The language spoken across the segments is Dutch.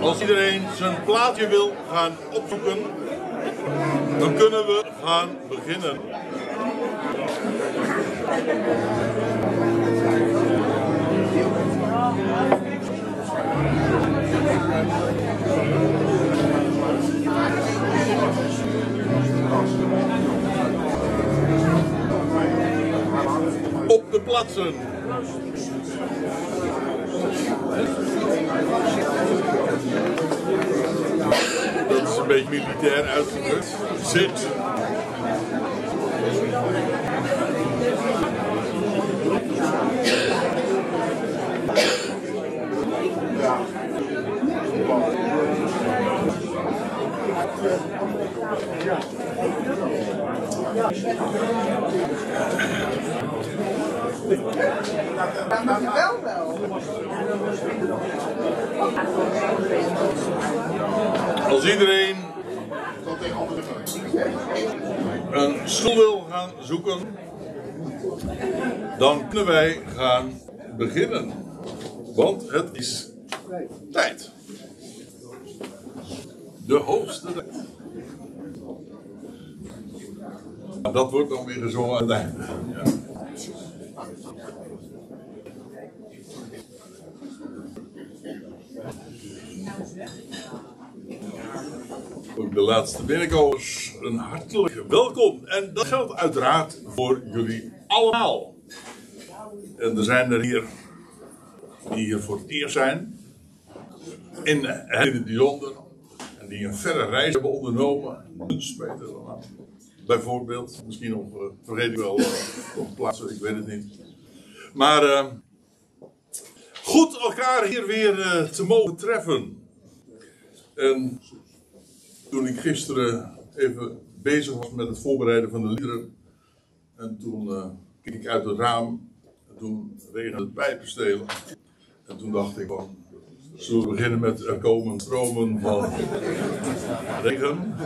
Als iedereen zijn plaatje wil gaan opzoeken, dan kunnen we gaan beginnen. Op de plaatsen. Dat is een beetje militair uitgedrukt. Zit. Als iedereen een stoel wil gaan zoeken, dan kunnen wij gaan beginnen. Want het is tijd. De hoogste tijd. Dat wordt dan weer gezongen aan het einde. Ja. Ook de laatste binnenkomers, een hartelijk welkom. En dat geldt uiteraard voor jullie allemaal. En er zijn er hier die hier voor het eerst zijn. In het bijzonder. En die een verre reis hebben ondernomen. Bijvoorbeeld, misschien nog, vergeet ik wel op plaatsen, ik weet het niet. Maar goed elkaar hier weer te mogen treffen. En toen ik gisteren even bezig was met het voorbereiden van de liederen. En toen keek ik uit het raam. En toen regende het pijpenstelen. En toen dacht ik van, zullen we beginnen met er komen stromen van regen.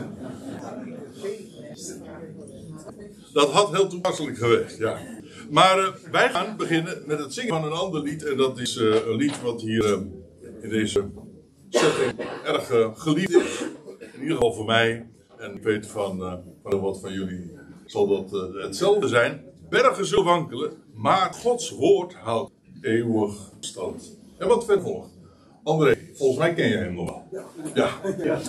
Dat had heel toepasselijk geweest, ja. Maar wij gaan beginnen met het zingen van een ander lied. En dat is een lied wat hier in deze setting erg geliefd is. In ieder geval voor mij. En ik weet van wat van jullie zal dat hetzelfde zijn. Bergen zullen wankelen, maar Gods woord houdt eeuwig stand. En wat verder volgt. André, volgens mij ken je hem nog wel. Ja. Ja.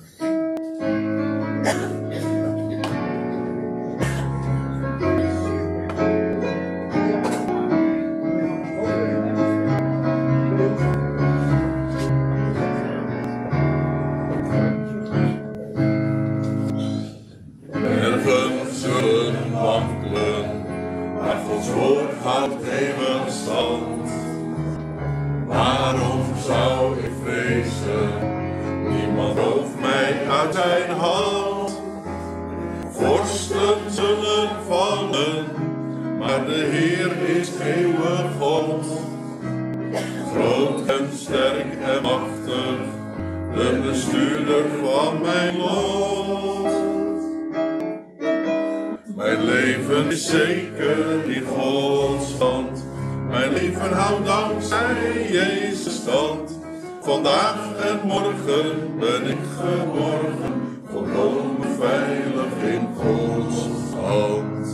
Vandaag en morgen ben ik geborgen, volkomen veilig in Gods hand.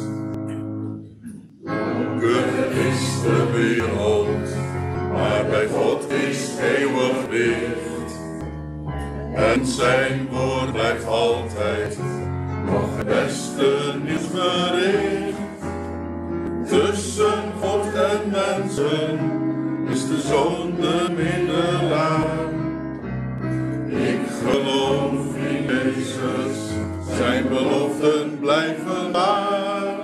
Donker is de wereld, maar bij God is eeuwig licht. En zijn woord blijft altijd nog het beste nieuwsbericht. Tussen God en mensen is de Zoon de middelaar. Ik geloof in Jezus, zijn beloften blijven waar.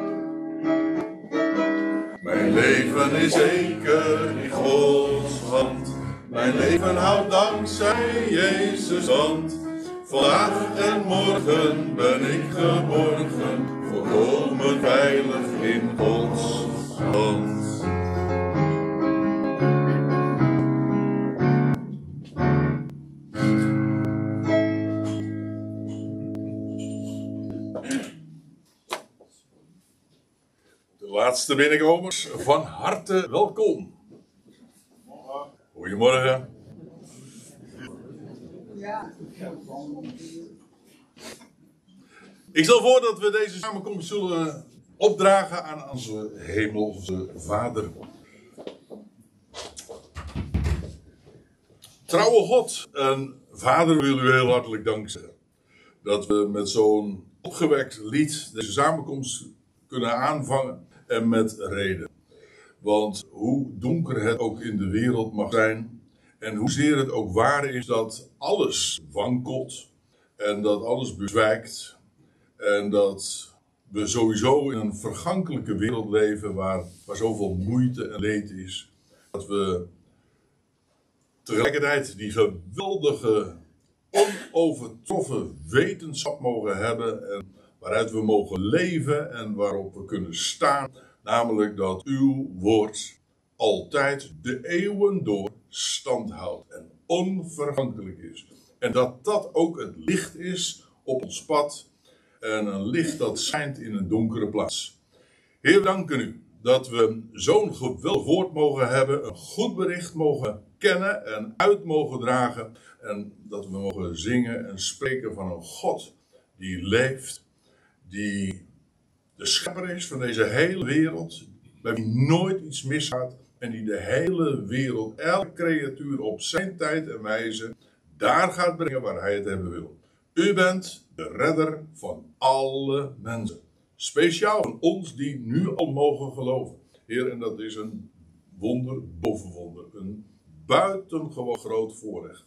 Mijn leven is zeker in Gods hand. Mijn leven houdt dankzij Jezus hand. Vandaag en morgen ben ik geborgen, volkomen veilig in Gods hand. Laatste binnenkomers, van harte welkom. Goedemorgen. Ja. Ik stel voor dat we deze samenkomst zullen opdragen aan onze hemelse Vader. Trouwe God en Vader, we willen u heel hartelijk dank zeggen. Dat we met zo'n opgewekt lied deze samenkomst kunnen aanvangen en met reden. Want hoe donker het ook in de wereld mag zijn en hoezeer het ook waar is dat alles wankelt en dat alles bezwijkt en dat we sowieso in een vergankelijke wereld leven waar zoveel moeite en leed is, dat we tegelijkertijd die geweldige, onovertroffen wetenschap mogen hebben en waaruit we mogen leven en waarop we kunnen staan, namelijk dat uw woord altijd de eeuwen door stand houdt en onvergankelijk is. En dat dat ook het licht is op ons pad en een licht dat schijnt in een donkere plaats. Heer, we danken u dat we zo'n geweldig woord mogen hebben, een goed bericht mogen kennen en uit mogen dragen. En dat we mogen zingen en spreken van een God die leeft, die de schepper is van deze hele wereld, bij wie nooit iets misgaat en die de hele wereld, elke creatuur op zijn tijd en wijze daar gaat brengen waar hij het hebben wil. U bent de redder van alle mensen. Speciaal van ons die nu al mogen geloven. Heer, en dat is een wonder boven wonder. Een buitengewoon groot voorrecht.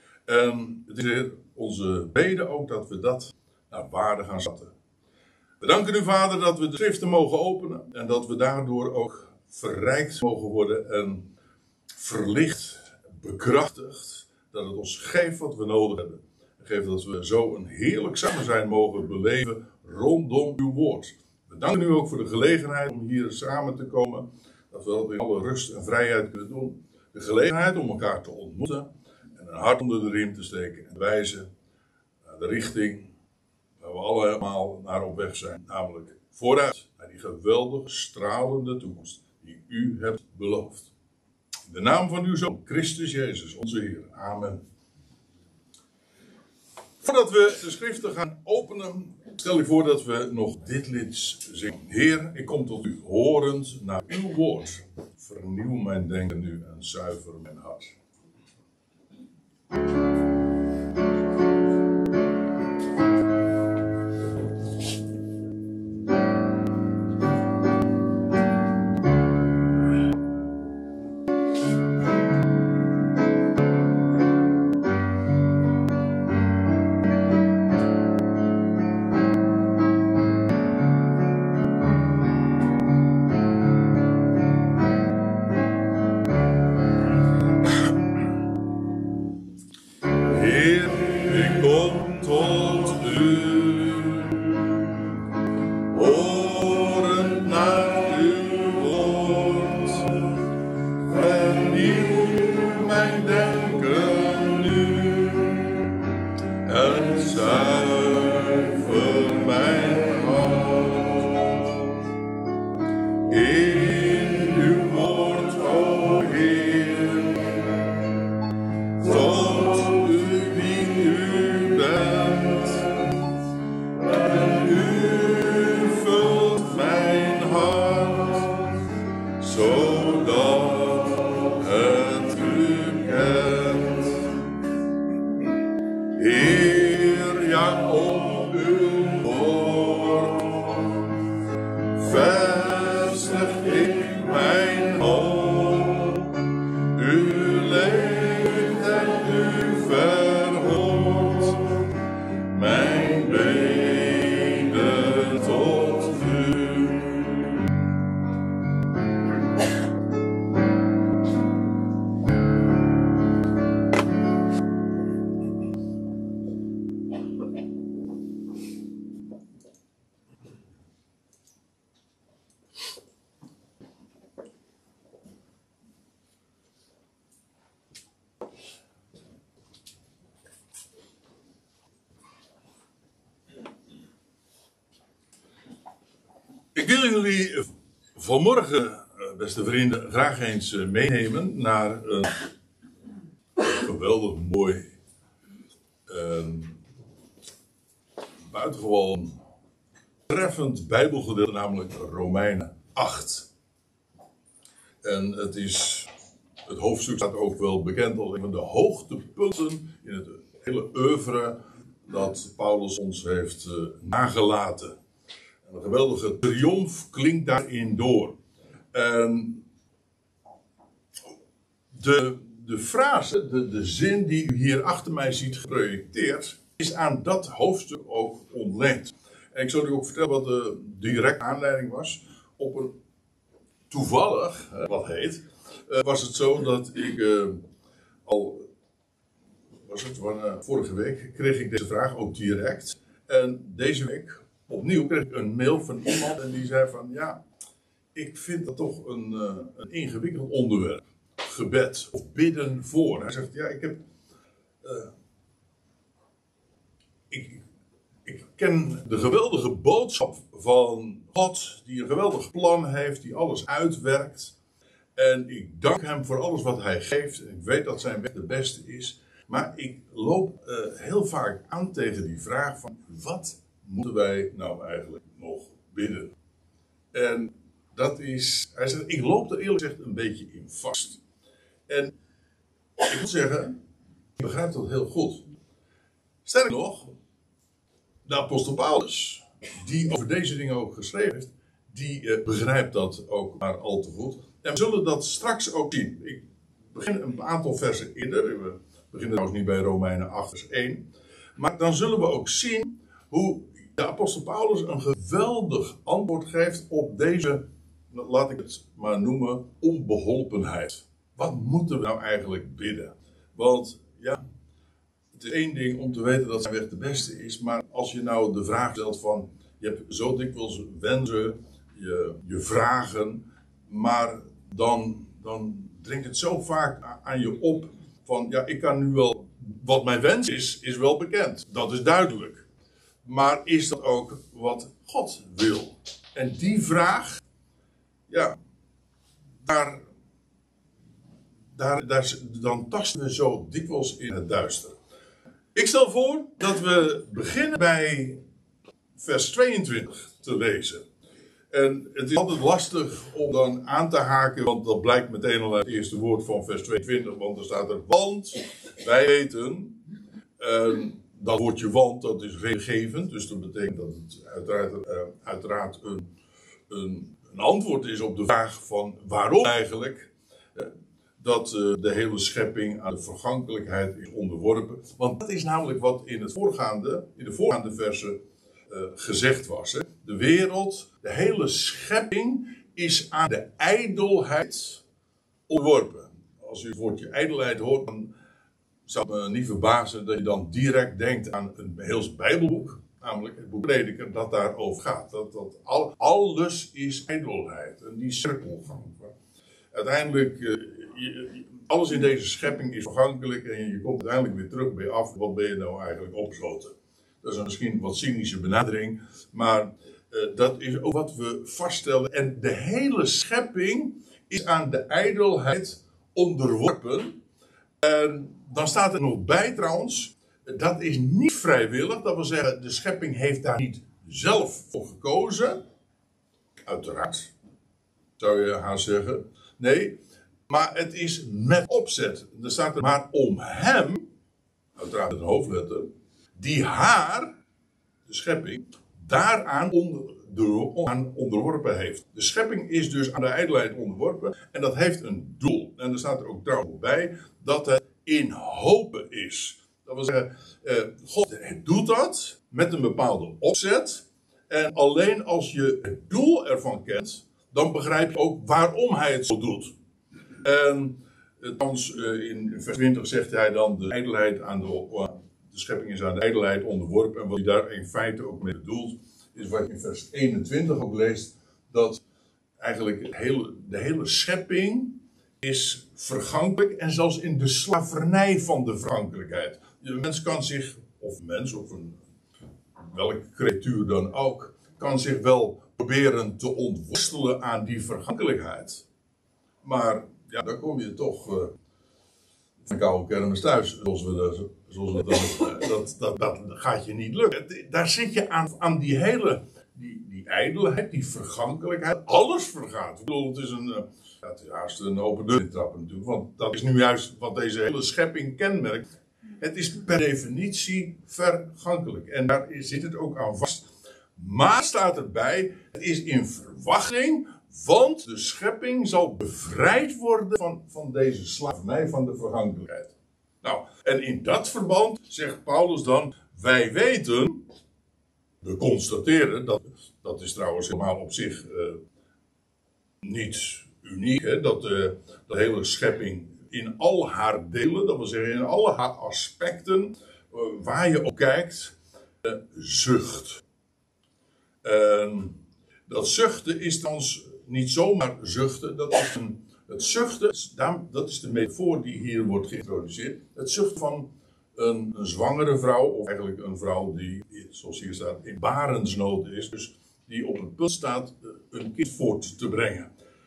En het is, Heer, onze bede ook dat we dat naar waarde gaan schatten. We danken u, Vader, dat we de schriften mogen openen. En dat we daardoor ook verrijkt mogen worden en verlicht, bekrachtigd. Dat het ons geeft wat we nodig hebben. En geeft dat we zo een heerlijk samen zijn mogen beleven rondom uw woord. We danken u ook voor de gelegenheid om hier samen te komen. Dat we dat in alle rust en vrijheid kunnen doen. De gelegenheid om elkaar te ontmoeten. En een hart onder de riem te steken. En wijzen naar de richting waar we allemaal naar op weg zijn. Namelijk vooruit naar die geweldig stralende toekomst die u hebt beloofd. In de naam van uw Zoon, Christus Jezus, onze Heer. Amen. Voordat we de schriften gaan openen, stel ik voor dat we nog dit lied zingen. Heer, ik kom tot u horend naar uw woord. Vernieuw mijn denken nu en zuiver mijn hart. Ik wil jullie vanmorgen, beste vrienden, graag eens meenemen naar een geweldig mooi een buitengewoon treffend Bijbelgedeelte, namelijk Romeinen 8. En het hoofdstuk staat ook wel bekend als een van de hoogtepunten in het hele oeuvre dat Paulus ons heeft nagelaten. En een geweldige triomf klinkt daarin door. En de frase, de zin die u hier achter mij ziet geprojecteerd, is aan dat hoofdstuk ook ontleend. En ik zal u ook vertellen wat de directe aanleiding was. Op een toevallig, wat heet, was het zo dat ik vorige week kreeg ik deze vraag ook direct. En deze week opnieuw kreeg ik een mail van iemand en die zei van ja, ik vind dat toch een ingewikkeld onderwerp. Gebed of bidden voor. Hij zegt ja, ik ken de geweldige boodschap van God die een geweldig plan heeft, die alles uitwerkt. En ik dank hem voor alles wat hij geeft. En ik weet dat zijn weg de beste is. Maar ik loop heel vaak aan tegen die vraag van wat moeten wij nou eigenlijk nog bidden? En dat is, hij zegt, ik loop er eerlijk gezegd een beetje in vast. En ik moet zeggen, ik begrijp dat heel goed. Sterker nog, de apostel Paulus, die over deze dingen ook geschreven heeft, die begrijpt dat ook maar al te goed. En we zullen dat straks ook zien. Ik begin een aantal versen eerder. We beginnen trouwens niet bij Romeinen 8 vers 1. Maar dan zullen we ook zien hoe de apostel Paulus een geweldig antwoord geeft op deze, laat ik het maar noemen, onbeholpenheid. Wat moeten we nou eigenlijk bidden? Want ja, het is één ding om te weten dat zijn weg de beste is. Maar als je nou de vraag stelt van, je hebt zo dikwijls wensen, je vragen, maar dan dringt het zo vaak aan je op van, ja, ik kan nu wel, wat mijn wens is wel bekend. Dat is duidelijk. Maar is dat ook wat God wil? En die vraag, ja, dan tasten we zo dikwijls in het duister. Ik stel voor dat we beginnen bij vers 22 te lezen. En het is altijd lastig om dan aan te haken, want dat blijkt meteen al uit het eerste woord van vers 22, want er staat er, want wij weten, dat woordje want, dat is regelgevend, dus dat betekent dat het uiteraard een antwoord is op de vraag van waarom eigenlijk dat de hele schepping aan de vergankelijkheid is onderworpen. Want dat is namelijk wat in de voorgaande versen gezegd was. Hè? De wereld, de hele schepping is aan de ijdelheid onderworpen. Als u het woordje ijdelheid hoort, dan zou het me niet verbazen dat je dan direct denkt aan een heel Bijbelboek. Namelijk het boek Prediker dat daarover gaat. Dat alles is ijdelheid. En die cirkelgang. Uiteindelijk, alles in deze schepping is vergankelijk en je komt uiteindelijk weer terug bij af. Wat ben je nou eigenlijk opgesloten? Dat is misschien een wat cynische benadering, maar dat is ook wat we vaststellen. En de hele schepping is aan de ijdelheid onderworpen. En dan staat er nog bij trouwens, dat is niet vrijwillig. Dat wil zeggen, de schepping heeft daar niet zelf voor gekozen. Uiteraard, zou je haast zeggen. Nee, maar het is met opzet. Er staat er maar om hem, uiteraard met een hoofdletter, die haar, de schepping, daaraan onderworpen heeft. De schepping is dus aan de ijdelheid onderworpen en dat heeft een doel. En er staat er ook trouwens bij dat het in hopen is. Dat wil zeggen, God doet dat met een bepaalde opzet. En alleen als je het doel ervan kent, dan begrijp je ook waarom hij het zo doet. En trouwens, in vers 20 zegt hij dan de ijdelheid de schepping is aan de ijdelheid onderworpen. En wat hij daar in feite ook mee bedoelt, is wat je in vers 21 ook leest, dat eigenlijk de hele schepping is vergankelijk en zelfs in de slavernij van de vergankelijkheid. De mens kan zich, of welke creatuur dan ook, kan zich wel proberen te ontworstelen aan die vergankelijkheid. Maar ja, dan kom je toch van koude kermis thuis, zoals we dat gaat je niet lukken. Daar zit je aan die hele, die ijdelheid, die vergankelijkheid. Alles vergaat. Ik bedoel, het is haast een open deur trappen natuurlijk. Want dat is nu juist wat deze hele schepping kenmerkt. Het is per definitie vergankelijk. En daar zit het ook aan vast. Maar staat erbij, het is in verwachting, want de schepping zal bevrijd worden van deze slavernij, van de vergankelijkheid. Nou, en in dat verband zegt Paulus dan, wij weten, we constateren, dat is trouwens helemaal op zich niet uniek, hè, dat de hele schepping in al haar delen, dat wil zeggen in alle haar aspecten, waar je op kijkt, zucht. Dat zuchten is trouwens niet zomaar zuchten, het zuchten, dat is de metafoor die hier wordt geïntroduceerd. Het zuchten van een zwangere vrouw, of eigenlijk een vrouw die, zoals hier staat, in barensnood is. Dus die op het punt staat een kind voort te brengen.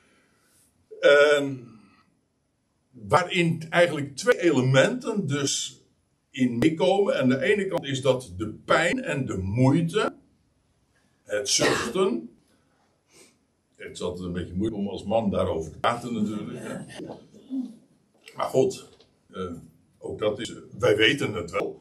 Waarin eigenlijk twee elementen dus in meekomen. En de ene kant is dat de pijn en de moeite, het zuchten. Het is altijd een beetje moeilijk om als man daarover te praten natuurlijk. Hè. Maar goed, ook dat is, wij weten het wel.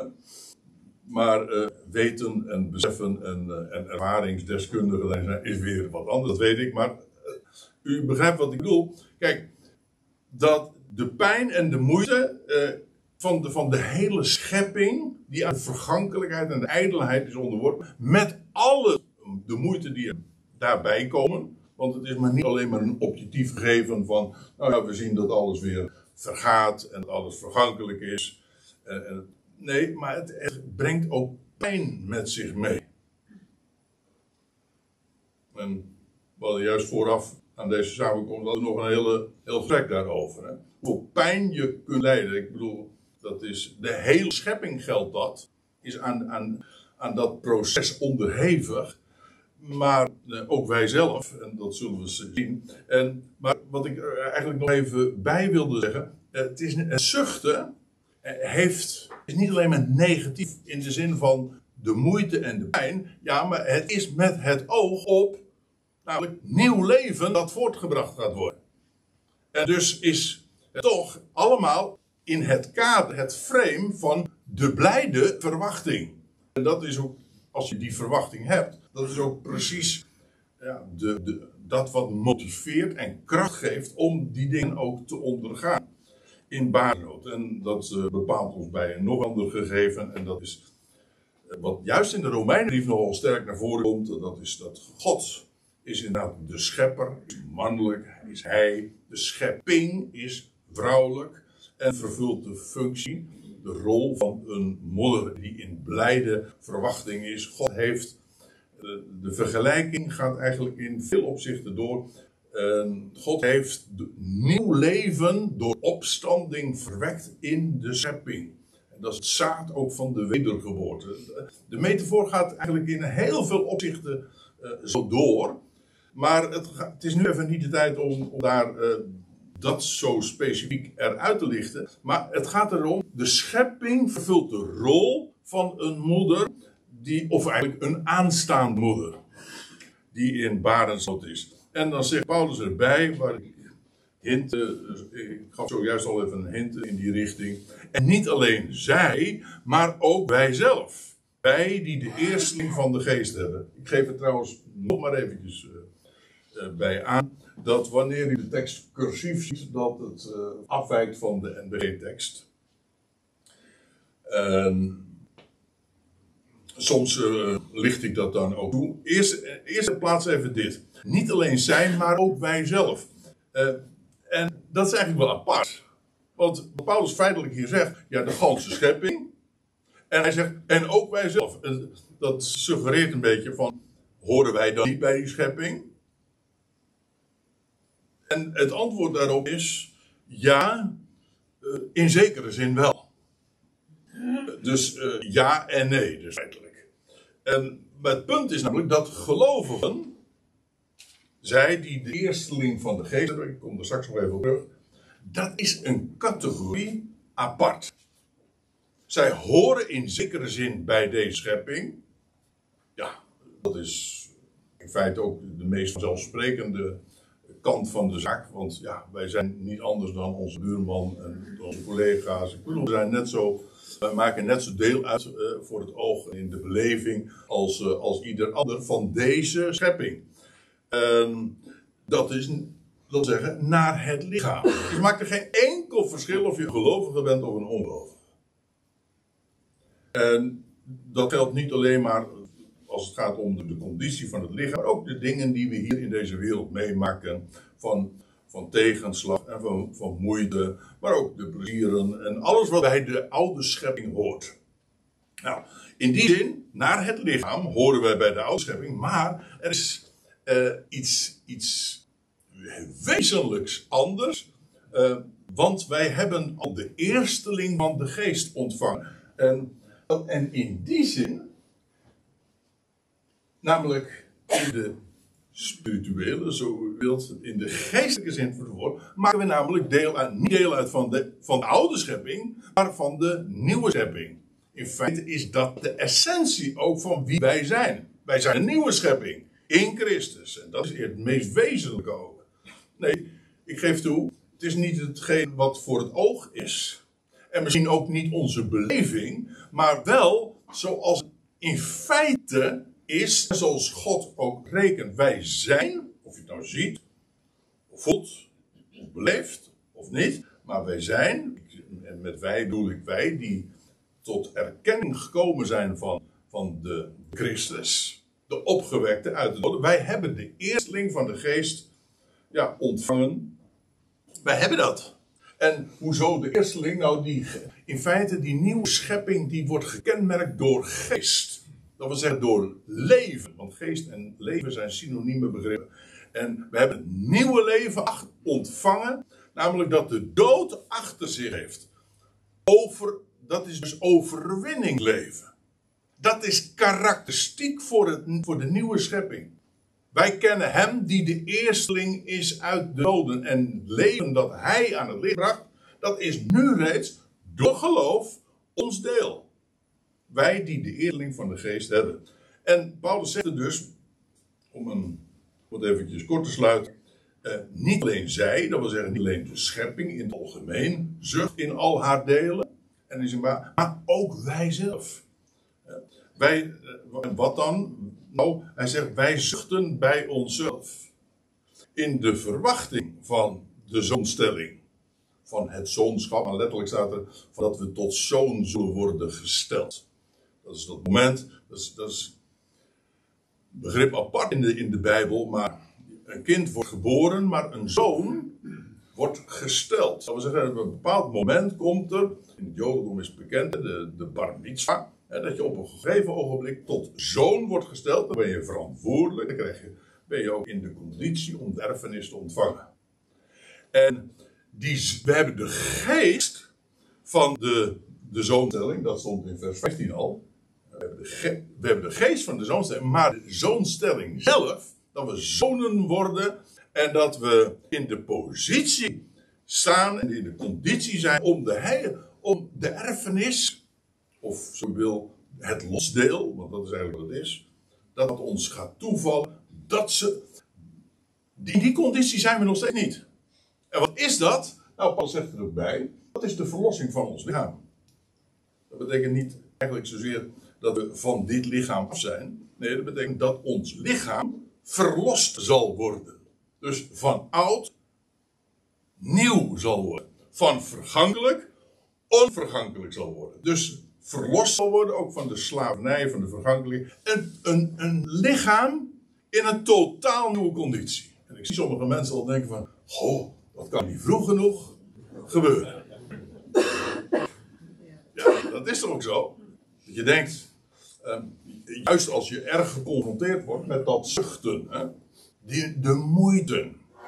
Maar weten en beseffen en ervaringsdeskundigen zijn is weer wat anders, dat weet ik. Maar u begrijpt wat ik bedoel. Kijk, dat de pijn en de moeite van de hele schepping, die aan de vergankelijkheid en de ijdelheid is onderworpen, met alle de moeite die er daarbij komen. Want het is maar niet alleen maar een objectief gegeven van, nou ja, we zien dat alles weer vergaat en dat alles vergankelijk is. Nee, maar het brengt ook pijn met zich mee. En we hadden juist vooraf aan deze samenkomst hadden we nog een heel gesprek daarover. Hè? Hoe pijn je kunt lijden. Ik bedoel, dat is de hele schepping geldt dat. Is aan dat proces onderhevig. Maar ook wij zelf, en dat zullen we zien. Maar wat ik er eigenlijk nog even bij wilde zeggen. Het zuchten is niet alleen maar negatief in de zin van de moeite en de pijn. Ja, maar het is met het oog op namelijk nieuw leven dat voortgebracht gaat worden. En dus is het toch allemaal in het kader, het frame van de blijde verwachting. En dat is ook, als je die verwachting hebt, dat is ook precies dat wat motiveert en kracht geeft om die dingen ook te ondergaan. In barensnood. En dat bepaalt ons bij een nog ander gegeven. En dat is wat juist in de Romeinenbrief nogal sterk naar voren komt. Dat is dat God is inderdaad de schepper, is mannelijk, is hij. De schepping is vrouwelijk en vervult de functie, de rol van een moeder die in blijde verwachting is. God heeft, de vergelijking gaat eigenlijk in veel opzichten door. God heeft nieuw leven door opstanding verwekt in de schepping. En dat is het zaad ook van de wedergeboorte. De metafoor gaat eigenlijk in heel veel opzichten zo door. Maar het is nu even niet de tijd om daar dat zo specifiek eruit te lichten. Maar het gaat erom, de schepping vervult de rol van een moeder, of eigenlijk een aanstaande moeder, die in barensnood is. En dan zegt Paulus erbij, waar ik gaf zojuist al even een hint in die richting. En niet alleen zij, maar ook wij zelf. Wij die de eersteling van de geest hebben. Ik geef het trouwens nog maar eventjes bij aan, dat wanneer u de tekst cursief ziet, dat het afwijkt van de NBG-tekst. Soms licht ik dat dan ook toe. Eerst plaats even dit. Niet alleen zij, maar ook wij zelf. En dat is eigenlijk wel apart. Want wat Paulus feitelijk hier zegt, ja, de ganse schepping. En hij zegt, en ook wij zelf. Dat suggereert een beetje van, horen wij dan niet bij die schepping? En het antwoord daarop is, ja, in zekere zin wel. Dus ja en nee, dus feitelijk. Maar het punt is namelijk dat gelovigen, zij die de eersteling van de geest hebben, ik kom er straks nog even op terug, dat is een categorie apart. Zij horen in zekere zin bij deze schepping. Ja, dat is in feite ook de meest vanzelfsprekende kant van de zaak. Want ja, wij zijn niet anders dan onze buurman en onze collega's. Ik bedoel, we zijn net zo, wij maken net zo deel uit voor het oog in de beleving als ieder ander van deze schepping. Dat is, wil zeggen, naar het lichaam. Dus het maakt er geen enkel verschil of je een gelovige bent of een ongelovige. En dat geldt niet alleen maar als het gaat om de conditie van het lichaam, maar ook de dingen die we hier in deze wereld meemaken. Van tegenslag en van moeite, maar ook de plezieren en alles wat bij de oude schepping hoort. Nou, in die zin, naar het lichaam horen wij bij de oude schepping, maar er is iets wezenlijks anders, want wij hebben al de eersteling van de geest ontvangen. En in die zin, namelijk in de spirituele, zo u wilt, in de geestelijke zin van het woord, maken we namelijk niet deel uit van de oude schepping, maar van de nieuwe schepping. In feite is dat de essentie ook van wie wij zijn. Wij zijn een nieuwe schepping in Christus. En dat is het meest wezenlijke ook. Nee, ik geef toe, het is niet hetgeen wat voor het oog is. En misschien ook niet onze beleving, maar wel zoals het in feite is, zoals God ook rekent. Wij zijn, of je het nou ziet, of voelt, of beleeft, of niet, maar wij zijn, en met wij bedoel ik wij, die tot erkenning gekomen zijn van de Christus, de opgewekte uit de doden. Wij hebben de eersteling van de geest ontvangen. Wij hebben dat. En hoezo de eersteling? Nou, in feite die nieuwe schepping die wordt gekenmerkt door geest. Dat wil zeggen door leven. Want geest en leven zijn synonieme begrippen. En we hebben het nieuwe leven ontvangen. Namelijk dat de dood achter zich heeft. Dat is dus overwinning leven. Dat is karakteristiek voor de nieuwe schepping. Wij kennen hem die de eersteling is uit de doden. En het leven dat hij aan het licht bracht, dat is nu reeds door geloof ons deel. Wij die de eersteling van de geest hebben. En Paulus zegt er dus, om het eventjes kort te sluiten, niet alleen zij, dat wil zeggen niet alleen de schepping in het algemeen, zucht in al haar delen, maar ook wij zelf. Wat dan? Nou, hij zegt, wij zuchten bij onszelf. In de verwachting van de zoonstelling. Van het zoonschap. Maar letterlijk staat er dat we tot zoon zullen worden gesteld. Dat is dat moment. Dat is een begrip apart in de Bijbel. Maar een kind wordt geboren, maar een zoon wordt gesteld. Dat wil zeggen, op een bepaald moment komt er, in het Jodendom is het bekend, de bar mitzwa. Dat je op een gegeven ogenblik tot zoon wordt gesteld. Dan ben je verantwoordelijk. Dan ben je ook in de conditie om de erfenis te ontvangen. En we hebben de geest van de zoonstelling. Dat stond in vers 15 al. We hebben de geest van de zoonstelling. Maar de zoonstelling zelf. Dat we zonen worden. En dat we in de positie staan. En in de conditie zijn om de erfenis. Of zo wil het losdeel, want dat is eigenlijk wat het is. Dat het ons gaat toevallen. In die conditie zijn we nog steeds niet. En wat is dat? Nou, Paulus zegt er ook bij. Dat is de verlossing van ons lichaam. Dat betekent niet eigenlijk zozeer dat we van dit lichaam af zijn. Nee, dat betekent dat ons lichaam verlost zal worden. Dus van oud nieuw zal worden. Van vergankelijk onvergankelijk zal worden. Dus verlost zal worden, ook van de slavernij, van de vergankelijkheid. Een lichaam in een totaal nieuwe conditie. En ik zie sommige mensen al denken van, dat kan niet vroeg genoeg gebeuren. Ja, dat is toch ook zo? Dat je denkt, juist als je erg geconfronteerd wordt met dat zuchten, de moeite.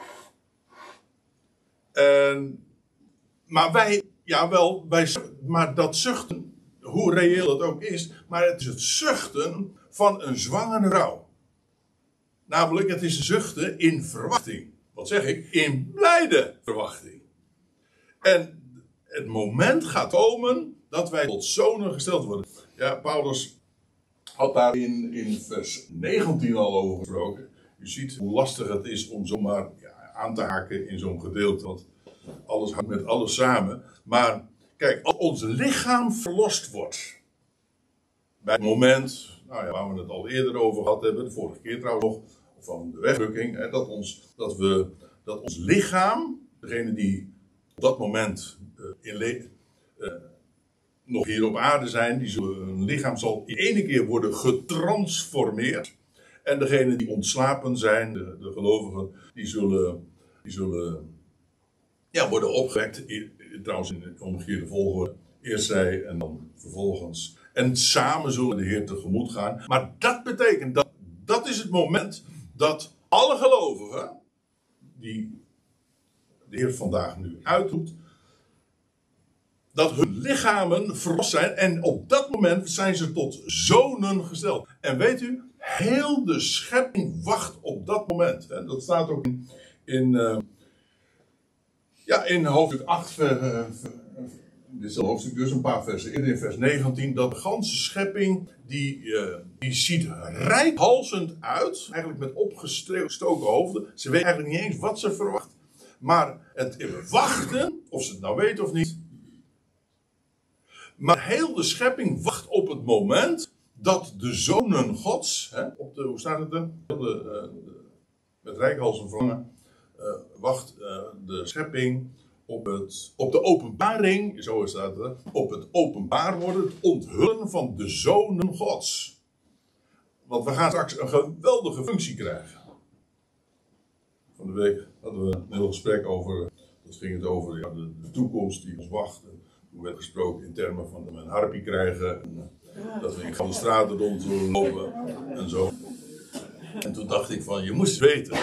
Maar dat zuchten, hoe reëel het ook is, maar het is het zuchten van een zwangere vrouw. Namelijk, het is zuchten in verwachting. Wat zeg ik? In blijde verwachting. En het moment gaat komen dat wij tot zonen gesteld worden. Ja, Paulus had daar in vers 19 al over gesproken. U ziet hoe lastig het is om zomaar aan te haken in zo'n gedeelte. Want alles hangt met alles samen. Maar kijk, als ons lichaam verlost wordt. Bij het moment, waar we het al eerder over gehad hebben. De vorige keer trouwens nog. Van de wegdrukking. Hè, dat ons lichaam. Degene die op dat moment nog hier op aarde zijn. Hun lichaam zal in één keer worden getransformeerd. En degenen die ontslapen zijn, de gelovigen, die zullen worden opgewekt. Trouwens in de omgekeerde volgorde. Eerst zij en dan vervolgens. En samen zullen de Heer tegemoet gaan. Maar dat betekent, dat is het moment dat alle gelovigen, die de Heer vandaag nu uitroept, dat hun lichamen verlost zijn. En op dat moment zijn ze tot zonen gesteld. En weet u, heel de schepping wacht op dat moment. En dat staat ook in hoofdstuk 8, dit is een hoofdstuk dus, een paar versen eerder in vers 19, dat de ganse schepping, die ziet reikhalzend uit, eigenlijk met opgestoken hoofden. Ze weten eigenlijk niet eens wat ze verwacht. Maar het wachten, of ze het nou weten of niet, maar heel de schepping wacht op het moment dat de zonen Gods, hoe staat het er? Met reikhalzen verlangen, wacht de schepping op de openbaring, zo staat het, op het openbaar worden, het onthullen van de zonen Gods. Want we gaan straks een geweldige functie krijgen. Van de week hadden we een heel gesprek over, dat ging het over de toekomst die ons wacht. Toen werd gesproken in termen van een harpie krijgen. En, dat we in de straten rond zullen lopen en zo. En toen dacht ik van, je moest weten.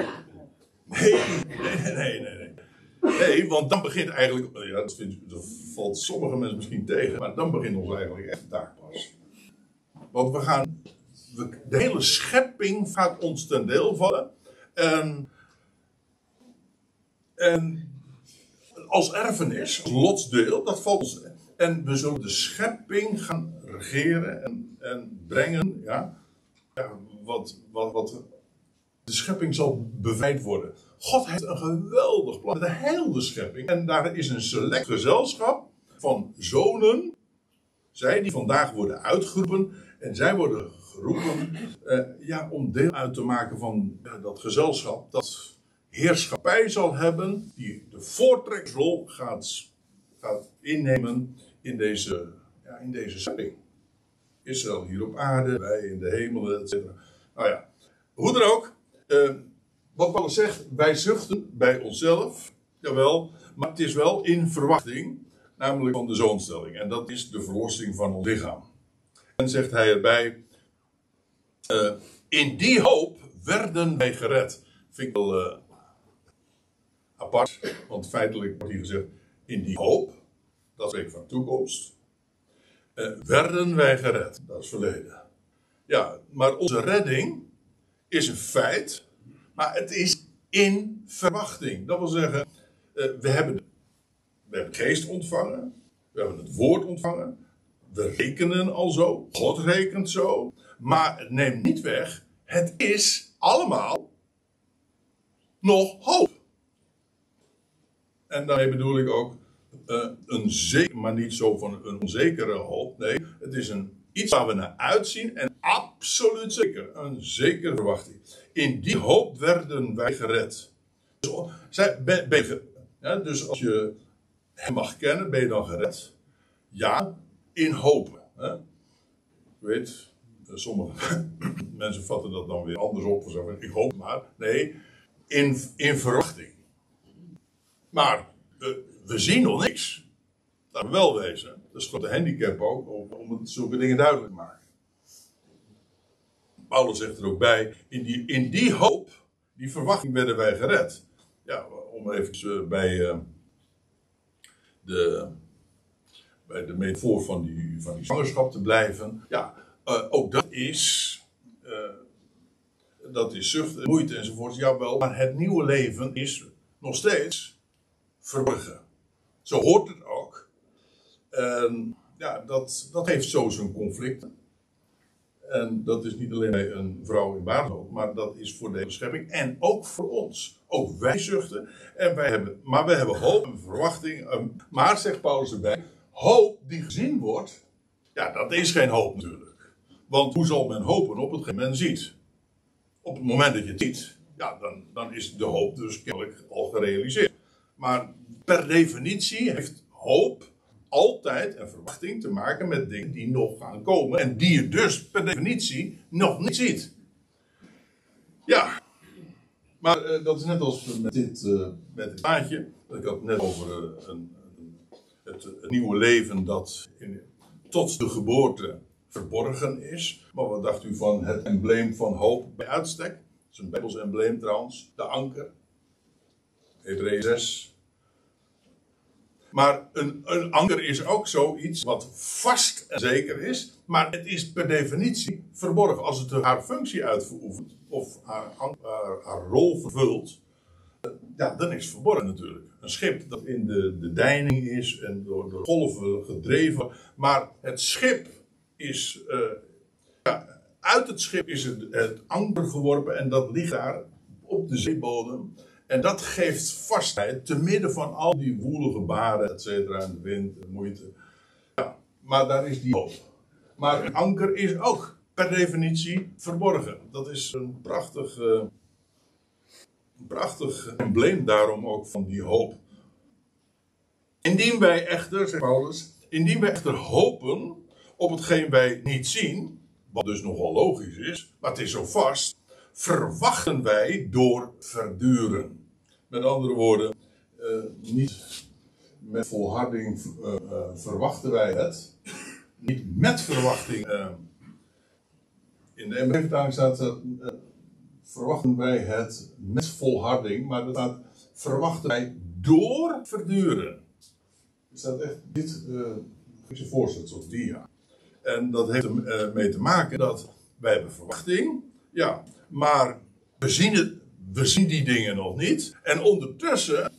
Nee, want dan begint eigenlijk, dat valt sommige mensen misschien tegen, maar dan begint ons eigenlijk echt de taak pas. Want de hele schepping gaat ons ten deel vallen. En als erfenis, als lotsdeel, dat valt ons. En we zullen de schepping gaan regeren en brengen, wat de schepping zal bevrijd worden. God heeft een geweldig plan met de hele schepping. En daar is een select gezelschap van zonen. Zij die vandaag worden uitgeroepen. En zij worden geroepen om deel uit te maken van dat gezelschap. Dat heerschappij zal hebben. Die de voortrekkersrol gaat innemen in deze schepping. Israël hier op aarde, wij in de hemel, etc. Nou ja, hoe dan ook. Wat Paulus zegt, wij zuchten bij onszelf. Jawel, maar het is wel in verwachting. Namelijk van de zoonstelling. En dat is de verlossing van ons lichaam. En zegt hij erbij. In die hoop werden wij gered. Vind ik wel apart. Want feitelijk wordt hier gezegd. In die hoop. Dat spreekt van toekomst. Werden wij gered. Dat is verleden. Ja, maar onze redding is een feit. Maar het is in verwachting. Dat wil zeggen. We hebben geest ontvangen. We hebben het woord ontvangen. We rekenen al zo. God rekent zo. Maar het neemt niet weg. Het is allemaal nog hoop. En daarmee bedoel ik ook maar niet zo van een onzekere hoop. Nee, het is iets waar we naar uitzien en absoluut zeker. Een zekere verwachting. In die hoop werden wij gered. Dus als je hem mag kennen, ben je dan gered? Ja, in hoop. Hè? Ik weet, sommige mensen vatten dat dan weer anders op. Ik hoop maar. Nee, in verwachting. Maar we zien nog niks. Laten we wel wezen. Dat is de handicap ook, om het zulke dingen duidelijk te maken. Paulus zegt er ook bij, in die hoop, die verwachting werden wij gered. Ja, om even bij de metafoor van die zwangerschap te blijven. Ja, ook dat is zucht, moeite enzovoort. Jawel, maar het nieuwe leven is nog steeds verborgen. Zo hoort het ook. Ja, dat heeft zo zijn conflicten. En dat is niet alleen bij een vrouw in baarmoeder, maar dat is voor de hele schepping en ook voor ons. Ook wij zuchten, maar wij hebben hoop en verwachting. Maar, zegt Paulus erbij, hoop die gezien wordt, ja, dat is geen hoop natuurlijk. Want hoe zal men hopen op hetgeen men ziet? Op het moment dat je het ziet, ja, dan is de hoop dus kennelijk al gerealiseerd. Maar per definitie heeft hoop altijd en verwachting te maken met dingen die nog gaan komen. En die je dus per definitie nog niet ziet. Ja, maar dat is net als met dit plaatje. Ik had het net over het nieuwe leven dat tot de geboorte verborgen is. Maar wat dacht u van het embleem van hoop bij uitstek? Dat is een Bijbels embleem trouwens. De anker. Hebreeën 6. Maar een anker is ook zoiets wat vast en zeker is. Maar het is per definitie verborgen. Als het haar functie uitvoert of haar rol vervult. Ja, dan is het verborgen natuurlijk. Een schip dat in de deining is en door golven gedreven. Maar het schip is... uit het schip is het anker geworpen en dat ligt daar op de zeebodem. En dat geeft vastheid te midden van al die woelige baren, et cetera, en de wind, de moeite. Ja, maar daar is die hoop. Maar een anker is ook per definitie verborgen. Dat is een prachtig embleem daarom ook van die hoop. Indien wij echter, zegt Paulus, hopen op hetgeen wij niet zien, wat dus nogal logisch is, maar het is zo vast, verwachten wij door verduren. Met andere woorden, niet met volharding verwachten wij het. Niet met verwachting. In de MBV-vertaling staat verwachten wij het met volharding. Maar er staat verwachten wij door verduren. Er staat echt dit, ik je voorstelt, zoals dia. En dat heeft ermee te maken dat wij hebben verwachting. Ja, maar we zien die dingen nog niet. En ondertussen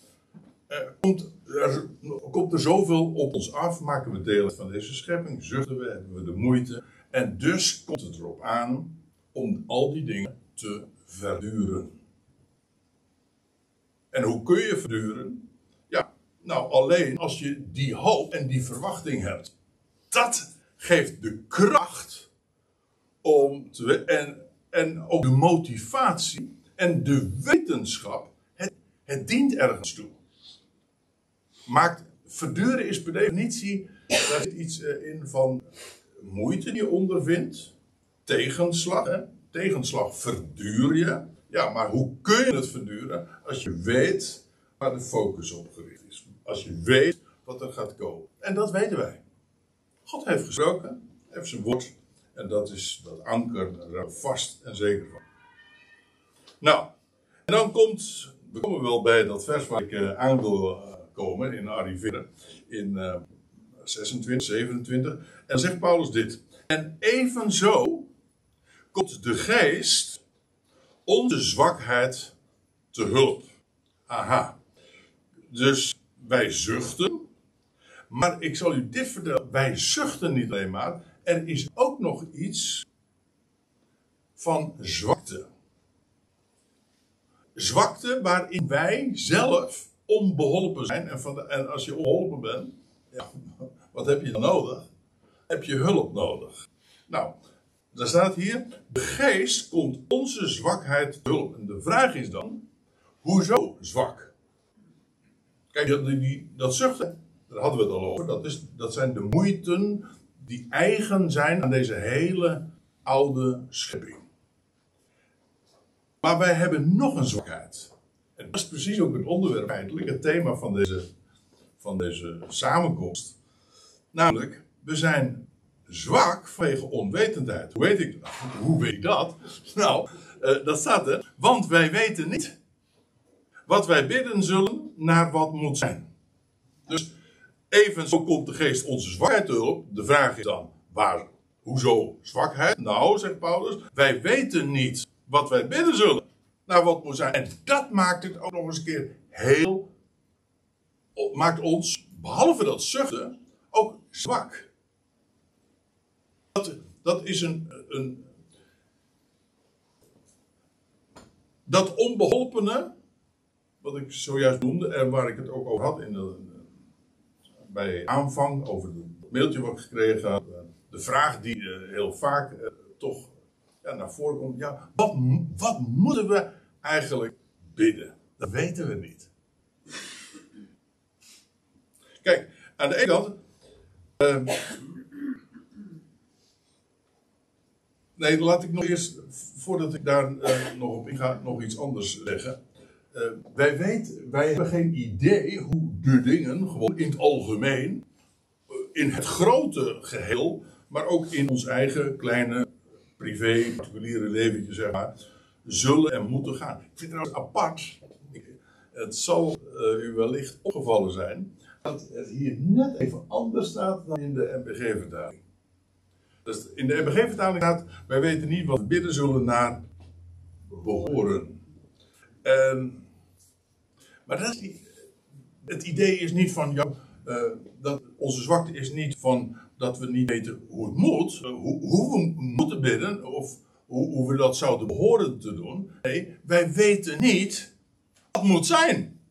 komt er zoveel op ons af. Maken we deel van deze schepping. Zuchten we, hebben we de moeite. En dus komt het erop aan om al die dingen te verduren. En hoe kun je verduren? Ja, nou alleen als je die hoop en die verwachting hebt. Dat geeft de kracht om en ook de motivatie en de wetenschap. Het dient ergens toe. Verduren is per definitie, daar zit iets in van moeite die je ondervindt. Tegenslag. Hè? Tegenslag verduur je. Ja, maar hoe kun je het verduren als je weet waar de focus op gericht is? Als je weet wat er gaat komen. En dat weten wij. God heeft gesproken, heeft zijn woord. En dat is dat anker er vast en zeker van. Nou, en dan we komen wel bij dat vers waar ik aan wil komen, in arriveren, in 26, 27. En dan zegt Paulus dit. En evenzo komt de geest onze zwakheid te hulp. Aha. Dus wij zuchten. Maar ik zal u dit vertellen. Wij zuchten niet alleen maar. Er is ook nog iets van zwakte. Zwakte waarin wij zelf onbeholpen zijn. En als je onbeholpen bent, ja, wat heb je dan nodig? Heb je hulp nodig. Nou, daar staat hier, de geest komt onze zwakheid te hulp. En de vraag is dan, hoezo zwak? Kijk, dat zuchten, daar hadden we het al over. Dat zijn de moeiten die eigen zijn aan deze hele oude schepping. Maar wij hebben nog een zwakheid. En dat is precies ook het onderwerp eigenlijk, het thema van deze samenkomst. Namelijk, we zijn zwak vanwege onwetendheid. Hoe weet ik dat? Hoe weet ik dat? Nou, dat staat er. Want wij weten niet wat wij bidden zullen naar wat moet zijn. Dus evenzo komt de geest onze zwakheid te hulp. De vraag is dan, hoezo zwakheid? Nou, zegt Paulus, wij weten niet wat wij bidden zullen naar wat moet zijn. En dat maakt het ook nog eens een keer maakt ons, behalve dat zuchten, ook zwak. Dat is dat onbeholpene, wat ik zojuist noemde en waar ik het ook over had bij aanvang, over het mailtje wat ik gekregen had. De vraag die heel vaak toch naar voren komt. Ja, wat moeten we eigenlijk bidden? Dat weten we niet. Kijk, aan de ene kant. Nee, laat ik nog eerst, voordat ik daar nog op inga, nog iets anders zeggen. Wij hebben geen idee hoe de dingen, gewoon in het algemeen, in het grote geheel, maar ook in ons eigen kleine, privé, particuliere leventje, zeg maar, zullen en moeten gaan. Ik vind het trouwens apart, het zal u wellicht opgevallen zijn, dat het hier net even anders staat dan in de MBG-vertaling. Dus in de MBG-vertaling staat, wij weten niet wat we bidden zullen naar behoren. Maar dat is het idee is niet van, dat onze zwakte is niet van dat we niet weten hoe het moet, hoe we moeten bidden, of hoe we dat zouden behoren te doen. Nee, wij weten niet wat moet zijn.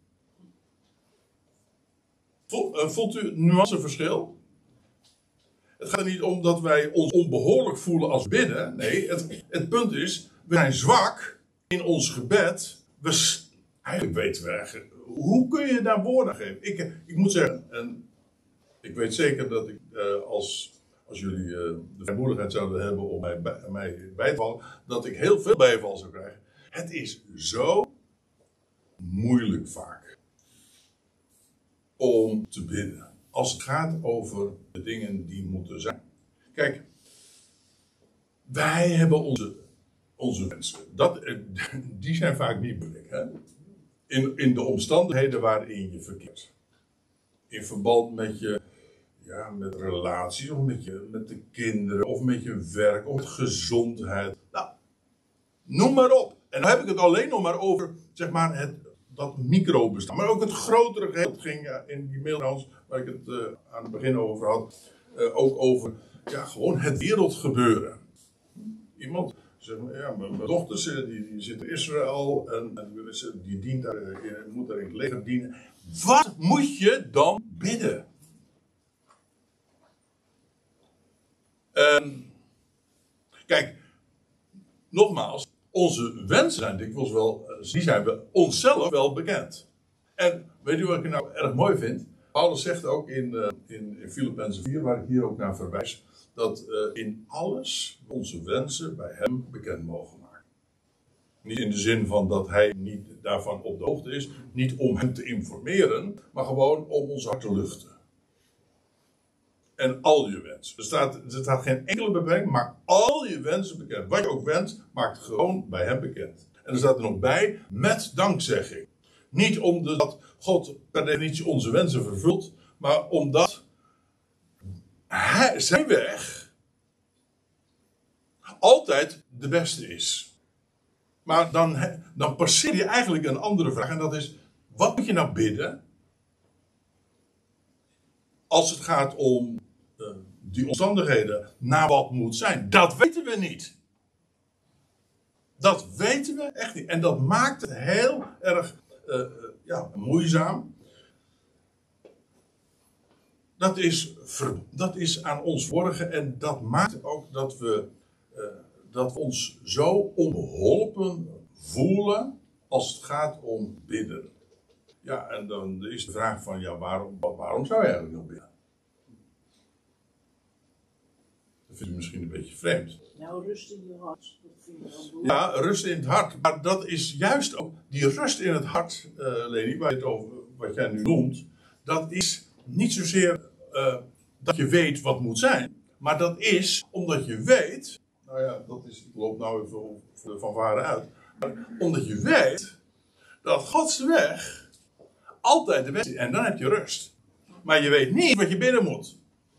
Voelt u het nuanceverschil? Het gaat er niet om dat wij ons onbehoorlijk voelen als bidden. Nee, het punt is, we zijn zwak in ons gebed. Eigenlijk weten we eigenlijk, hoe kun je daar woorden aan geven? Ik moet zeggen, en ik weet zeker dat ik, als jullie de vrijmoedigheid zouden hebben om mij bij te vallen, dat ik heel veel bijval zou krijgen. Het is zo moeilijk vaak om te bidden. Als het gaat over de dingen die moeten zijn. Kijk, wij hebben onze wensen. Die zijn vaak niet moeilijk. Hè? In de omstandigheden waarin je verkeert. In verband met met relaties, of met de kinderen, of met je werk, of met gezondheid. Nou, noem maar op. En dan heb ik het alleen nog maar over, zeg maar, dat microbestaan. Maar ook het grotere geheel. Het ging in die mail trouwens, waar ik het aan het begin over had, ook over gewoon het wereldgebeuren. Iemand zegt, mijn dochter die zit in Israël en die dient moet daar in het leger dienen. Wat moet je dan bidden? Kijk, nogmaals, onze wensen zijn dikwijls die zijn we onszelf wel bekend. En weet u wat ik nou erg mooi vind? Paulus zegt ook in Filippenzen 4, waar ik hier ook naar verwijs, dat in alles onze wensen bij hem bekend mogen maken. Niet in de zin van dat hij niet daarvan op de hoogte is, niet om hem te informeren, maar gewoon om ons hart te luchten. En al je wensen. Er staat geen enkele beperking, maar al je wensen bekend. Wat je ook wenst, maakt gewoon bij hem bekend. En er staat er nog bij, met dankzegging. Niet omdat God per definitie onze wensen vervult, maar omdat zijn weg altijd de beste is. Maar dan passeer je eigenlijk een andere vraag. En dat is, wat moet je nou bidden? Als het gaat om die omstandigheden, naar wat moet zijn. Dat weten we niet. Dat weten we echt niet. En dat maakt het heel erg moeizaam. Dat is aan ons verborgen. En dat maakt ook dat we ons zo onbeholpen voelen als het gaat om bidden. Ja, en dan is de vraag van, waarom zou je eigenlijk nog bidden? Dat vind ik misschien een beetje vreemd. Nou, rust in je hart. Dat vind je dan goed. Ja, rust in het hart. Maar dat is juist ook, die rust in het hart, Leni, wat jij nu noemt, dat is niet zozeer dat je weet wat moet zijn, maar dat is omdat je weet, ik loop nou even van varen uit, maar omdat je weet dat Gods weg altijd de beste is. En dan heb je rust. Maar je weet niet wat je binnen moet.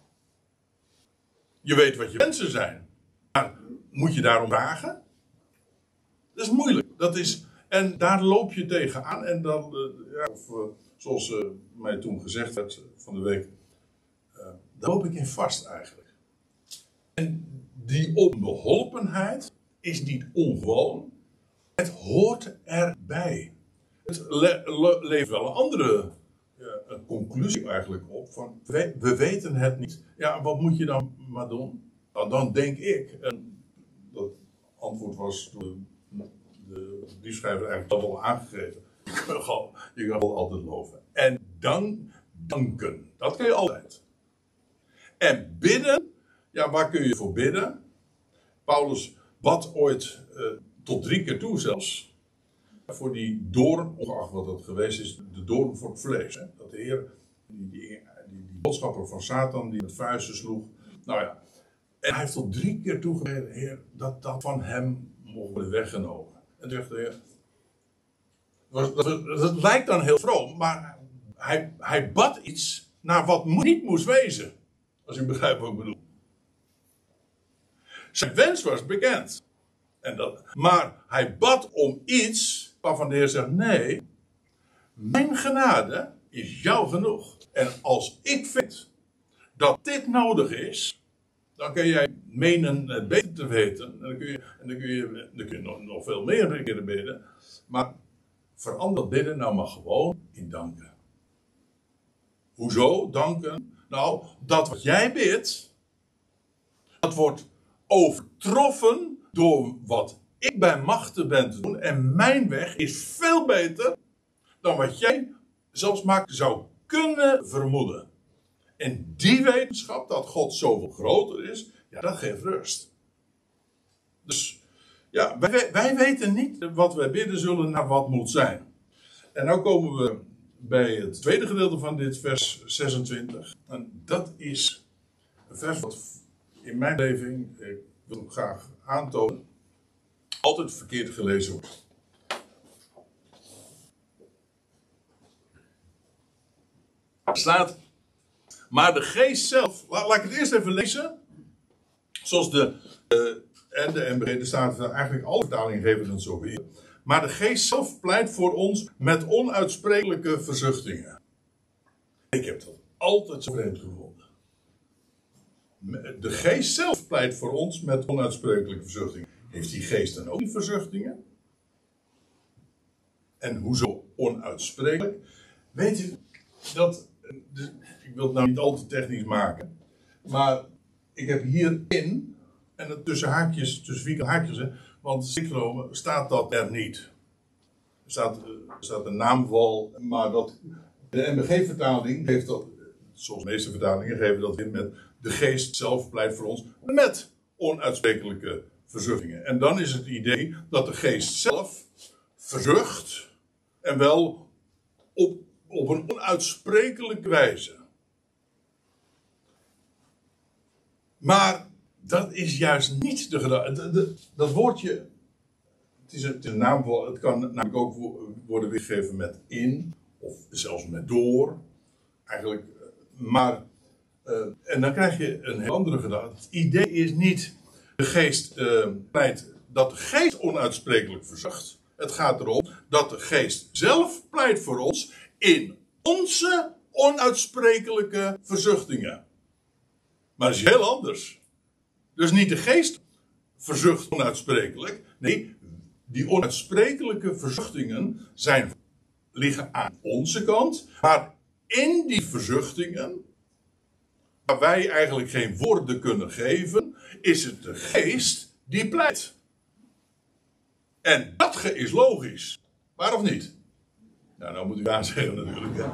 Je weet wat je wensen zijn. Maar moet je daarom vragen? Dat is moeilijk. En daar loop je tegenaan. En dan, zoals mij toen gezegd werd van de week, daar loop ik in vast eigenlijk. En die onbeholpenheid is niet ongewoon. Het hoort erbij. Het levert wel een andere conclusie eigenlijk op. Van, we weten het niet. Ja, wat moet je dan maar doen? Nou, dan denk ik, en dat antwoord was door de briefschrijver eigenlijk al aangegeven. Je kan wel altijd loven. En danken. Dat kun je altijd. En bidden. Ja, waar kun je voor bidden? Paulus bad ooit tot 3 keer toe zelfs. Voor die doorn, ongeacht wat dat geweest is, de doorn voor het vlees. Hè? Dat de Heer, die boodschapper van Satan, die met vuisten sloeg. Nou ja. En hij heeft tot 3 keer toegegeven, Heer, dat van hem mocht worden weggenomen. En toen zegt de Heer. Dat lijkt dan heel vroom, maar hij bad iets naar wat niet moest wezen. Als u begrijpt wat ik bedoel. Zijn wens was bekend. Maar hij bad om iets waarvan de Heer zegt, nee, mijn genade is jou genoeg. En als ik vind dat dit nodig is, dan kun jij menen het beter te weten. En dan kun je nog veel meer keren bidden. Maar verander bidden nou maar gewoon in danken. Hoezo danken? Nou, dat wat jij bidt, dat wordt overtroffen door wat ik bij machte ben te doen. En mijn weg is veel beter dan wat jij zelfs maar zou kunnen vermoeden. En die wetenschap, dat God zoveel groter is, ja, dat geeft rust. Dus ja, wij weten niet wat wij bidden zullen naar wat moet zijn. En nu komen we bij het tweede gedeelte van dit vers 26. En dat is een vers wat in mijn beleving, ik wil het graag aantonen, altijd verkeerd gelezen wordt. Er staat, maar de geest zelf, laat ik het eerst even lezen, zoals de NBG, er staat eigenlijk alle vertalingen geven het zo weer. Maar de geest zelf pleit voor ons met onuitsprekelijke verzuchtingen. Ik heb dat altijd zo vreemd gevonden. De geest zelf pleit voor ons met onuitsprekelijke verzuchtingen. Heeft die geest dan ook die verzuchtingen? En hoezo onuitsprekelijk? Weet u, ik wil het nou niet al te technisch maken. Maar ik heb hierin, en het tussen haakjes, tussen vierkante haakjes, want synchroom staat dat er niet. Er staat een naamval, maar de NBG-vertaling geeft dat, zoals de meeste vertalingen geven dat in met de geest zelf pleit voor ons met onuitsprekelijke verzuchtingen. En dan is het idee dat de geest zelf verzucht en wel op een onuitsprekelijke wijze. Maar dat is juist niet de gedachte. Dat woordje, het is een naamval, het kan namelijk ook worden weergegeven met in, of zelfs met door. Eigenlijk, maar, en dan krijg je een heel andere gedachte. Het idee is niet de geest pleit, dat de geest onuitsprekelijk verzucht. Het gaat erom dat de geest zelf pleit voor ons in onze onuitsprekelijke verzuchtingen. Maar dat is heel anders. Dus niet de geest verzucht onuitsprekelijk. Nee, die onuitsprekelijke verzuchtingen liggen aan onze kant. Maar in die verzuchtingen, waar wij eigenlijk geen woorden kunnen geven, is het de geest die pleit. En dat is logisch. Maar of niet? Nou moet ik aan zeggen natuurlijk.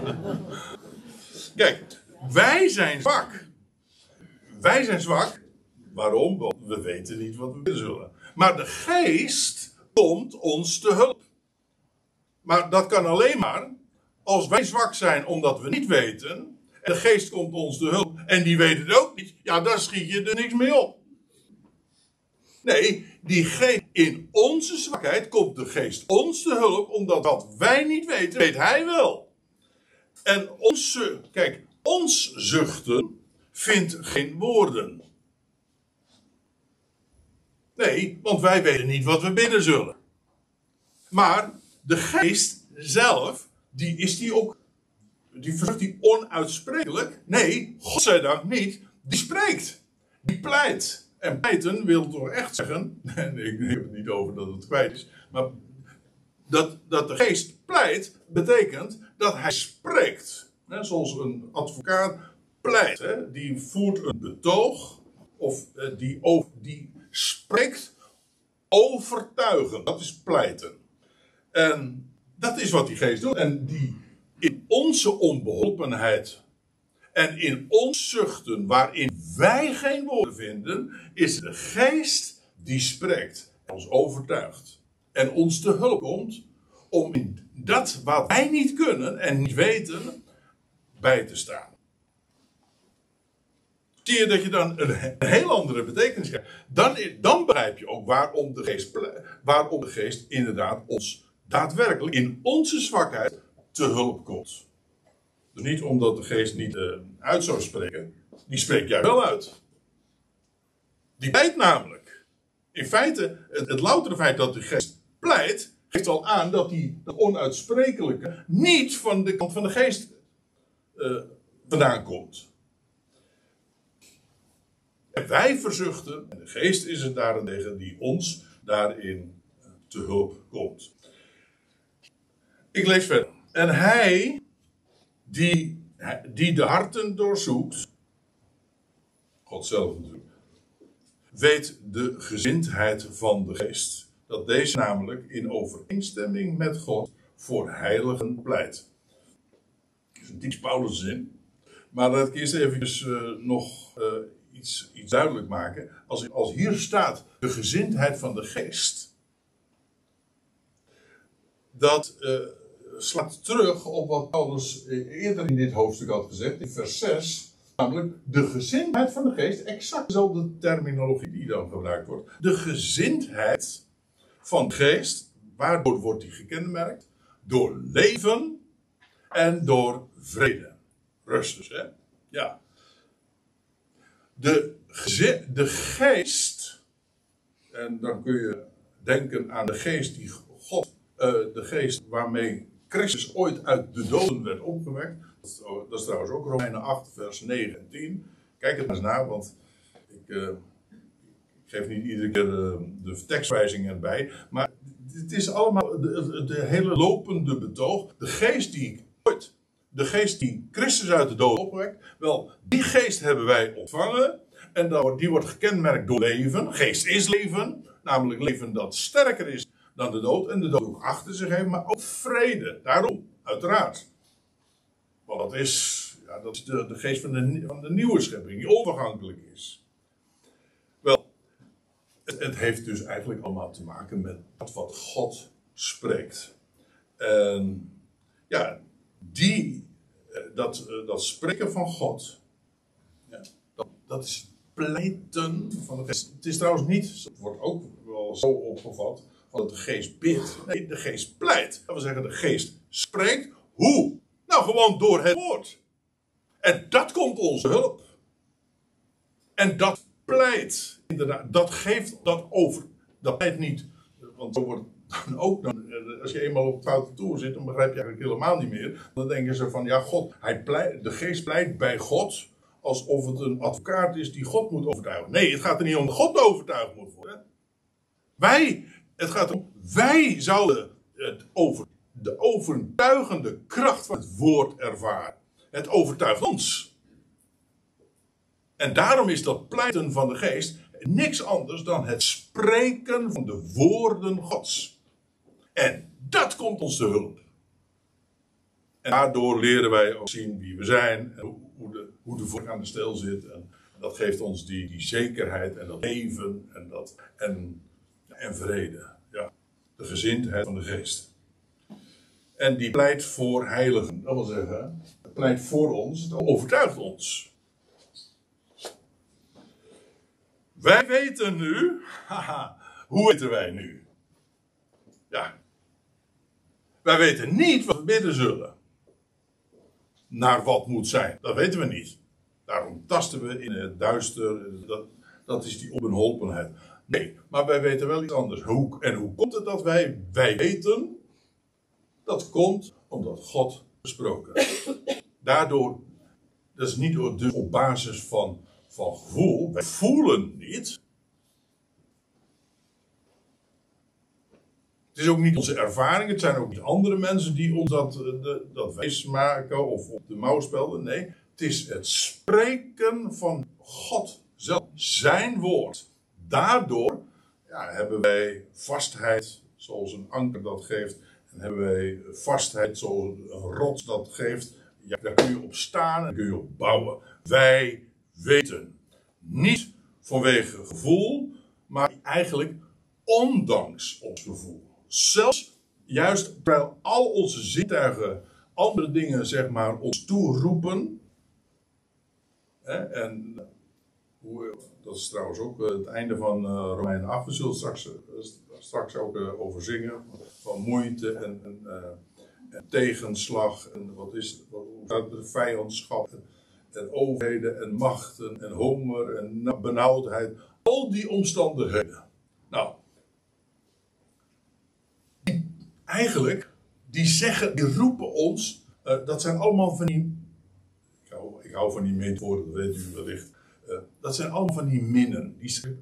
Kijk, wij zijn zwak. Wij zijn zwak. Waarom? Want we weten niet wat we willen zullen. Maar de geest komt ons te hulp. Maar dat kan alleen maar als wij zwak zijn omdat we niet weten. En de geest komt ons te hulp en die weet het ook niet. Ja, dan schiet je er niks mee op. Nee, in onze zwakheid komt de geest ons te hulp. Omdat wat wij niet weten, weet hij wel. En ons zuchten vindt geen woorden. Nee, want wij weten niet wat we bidden zullen. Maar de geest zelf, die ook die vrucht die onuitsprekelijk? Nee, godzijdank niet. Die spreekt. Die pleit. En pleiten wil toch echt zeggen, en ik heb het niet over dat het kwijt is, maar dat de geest pleit, betekent dat hij spreekt. Zoals een advocaat pleit. Die voert een betoog, of die spreekt overtuigen. Dat is pleiten. En dat is wat die geest doet. En die in onze onbeholpenheid en in ons zuchten, waarin wij geen woorden vinden, is de geest die spreekt en ons overtuigt. En ons te hulp komt om in dat wat wij niet kunnen en niet weten, bij te staan. Zie je dat je dan een heel andere betekenis krijgt. Dan begrijp je ook waarom de geest inderdaad ons daadwerkelijk in onze zwakheid te hulp komt. Dus niet omdat de geest niet uit zou spreken. Die spreekt jij wel uit. Die pleit namelijk. In feite, het loutere feit dat de geest pleit, geeft al aan dat die onuitsprekelijke niet van de kant van de geest vandaan komt. En wij verzuchten, en de geest is het daarentegen die ons daarin te hulp komt. Ik lees verder. En hij die de harten doorzoekt, God zelf natuurlijk, weet de gezindheid van de geest. Dat deze namelijk in overeenstemming met God voor heiligen pleit. Dat is een typisch Paulus zin. Maar laat ik eerst even nog iets duidelijk maken. Als hier staat de gezindheid van de geest. Dat slaat terug op wat Paulus eerder in dit hoofdstuk had gezegd. In vers 6. Namelijk de gezindheid van de geest. Exact dezelfde terminologie die dan gebruikt wordt. De gezindheid van de geest. Waardoor wordt die gekenmerkt? Door leven en door vrede. Rust dus, hè? Ja. De geest, en dan kun je denken aan de geest die de geest waarmee Christus ooit uit de doden werd opgewekt. Dat is trouwens ook Romeinen 8, vers 9 en 10. Kijk het maar eens na, want ik geef niet iedere keer de tekstwijzingen erbij. Maar het is allemaal de hele lopende betoog. De geest die Christus uit de dood opwekt, wel, die geest hebben wij ontvangen. En die wordt gekenmerkt door leven. Geest is leven. Namelijk leven dat sterker is dan de dood. En de dood ook achter zich heeft, maar ook vrede. Daarom, uiteraard. Want dat is de geest van de nieuwe schepping, die onvergankelijk is. Wel, het heeft dus eigenlijk allemaal te maken met wat God spreekt. En ja, dat spreken van God, ja, dat is pleiten van de geest. Het is trouwens niet, het wordt ook wel zo opgevat, dat de geest bidt. Nee, de geest pleit. Dat wil zeggen, de geest spreekt. Hoe? Nou, gewoon door het woord. En dat komt onze hulp. En dat pleit. Inderdaad, dat geeft dat over. Dat pleit niet. Want zo wordt dan ook, als je eenmaal op het foute toer zit, dan begrijp je eigenlijk helemaal niet meer. Dan denken ze van, ja, God, de geest pleit bij God alsof het een advocaat is die God moet overtuigen. Nee, het gaat er niet om dat God overtuigd moet worden. Het gaat om, wij zouden de overtuigende kracht van het woord ervaren. Het overtuigt ons. En daarom is dat pleiten van de geest niks anders dan het spreken van de woorden Gods. En dat komt ons te hulp. En daardoor leren wij ook zien wie we zijn en hoe de vork aan de steel zit. En dat geeft ons die zekerheid en dat leven en vrede. Ja, de gezindheid van de geest. En die pleit voor heiligen. Dat wil zeggen, het pleit voor ons, het overtuigt ons. Wij weten nu, hoe weten wij nu? Ja, wij weten niet wat we bidden zullen. Naar wat moet zijn, dat weten we niet. Daarom tasten we in het duister, dat is die onbeholpenheid. Nee, maar wij weten wel iets anders. Hoe komt het dat wij weten? Dat komt omdat God gesproken heeft. Daardoor, dat is niet dus op basis van gevoel. Wij voelen niet. Het is ook niet onze ervaring. Het zijn ook niet andere mensen die ons dat wijs maken of op de mouw spelden. Nee, het is het spreken van God zelf. Zijn woord. Daardoor hebben wij vastheid zoals een anker dat geeft. En hebben wij vastheid zoals een rots dat geeft. Ja, daar kun je op staan en kun je op bouwen. Wij weten. Niet vanwege gevoel, maar eigenlijk ondanks ons gevoel. Zelfs juist terwijl al onze zintuigen andere dingen zeg maar ons toeroepen. En dat is trouwens ook het einde van Romeinen 8. We zullen straks ook over zingen. Van moeite en tegenslag. En wat is het? Vijandschap. En overheden en machten en honger en benauwdheid. Al die omstandigheden. Nou. Eigenlijk, die roepen ons. Dat zijn allemaal van die. Ik hou van die metaforen, dat weet u wellicht. Dat zijn allemaal van die minnen.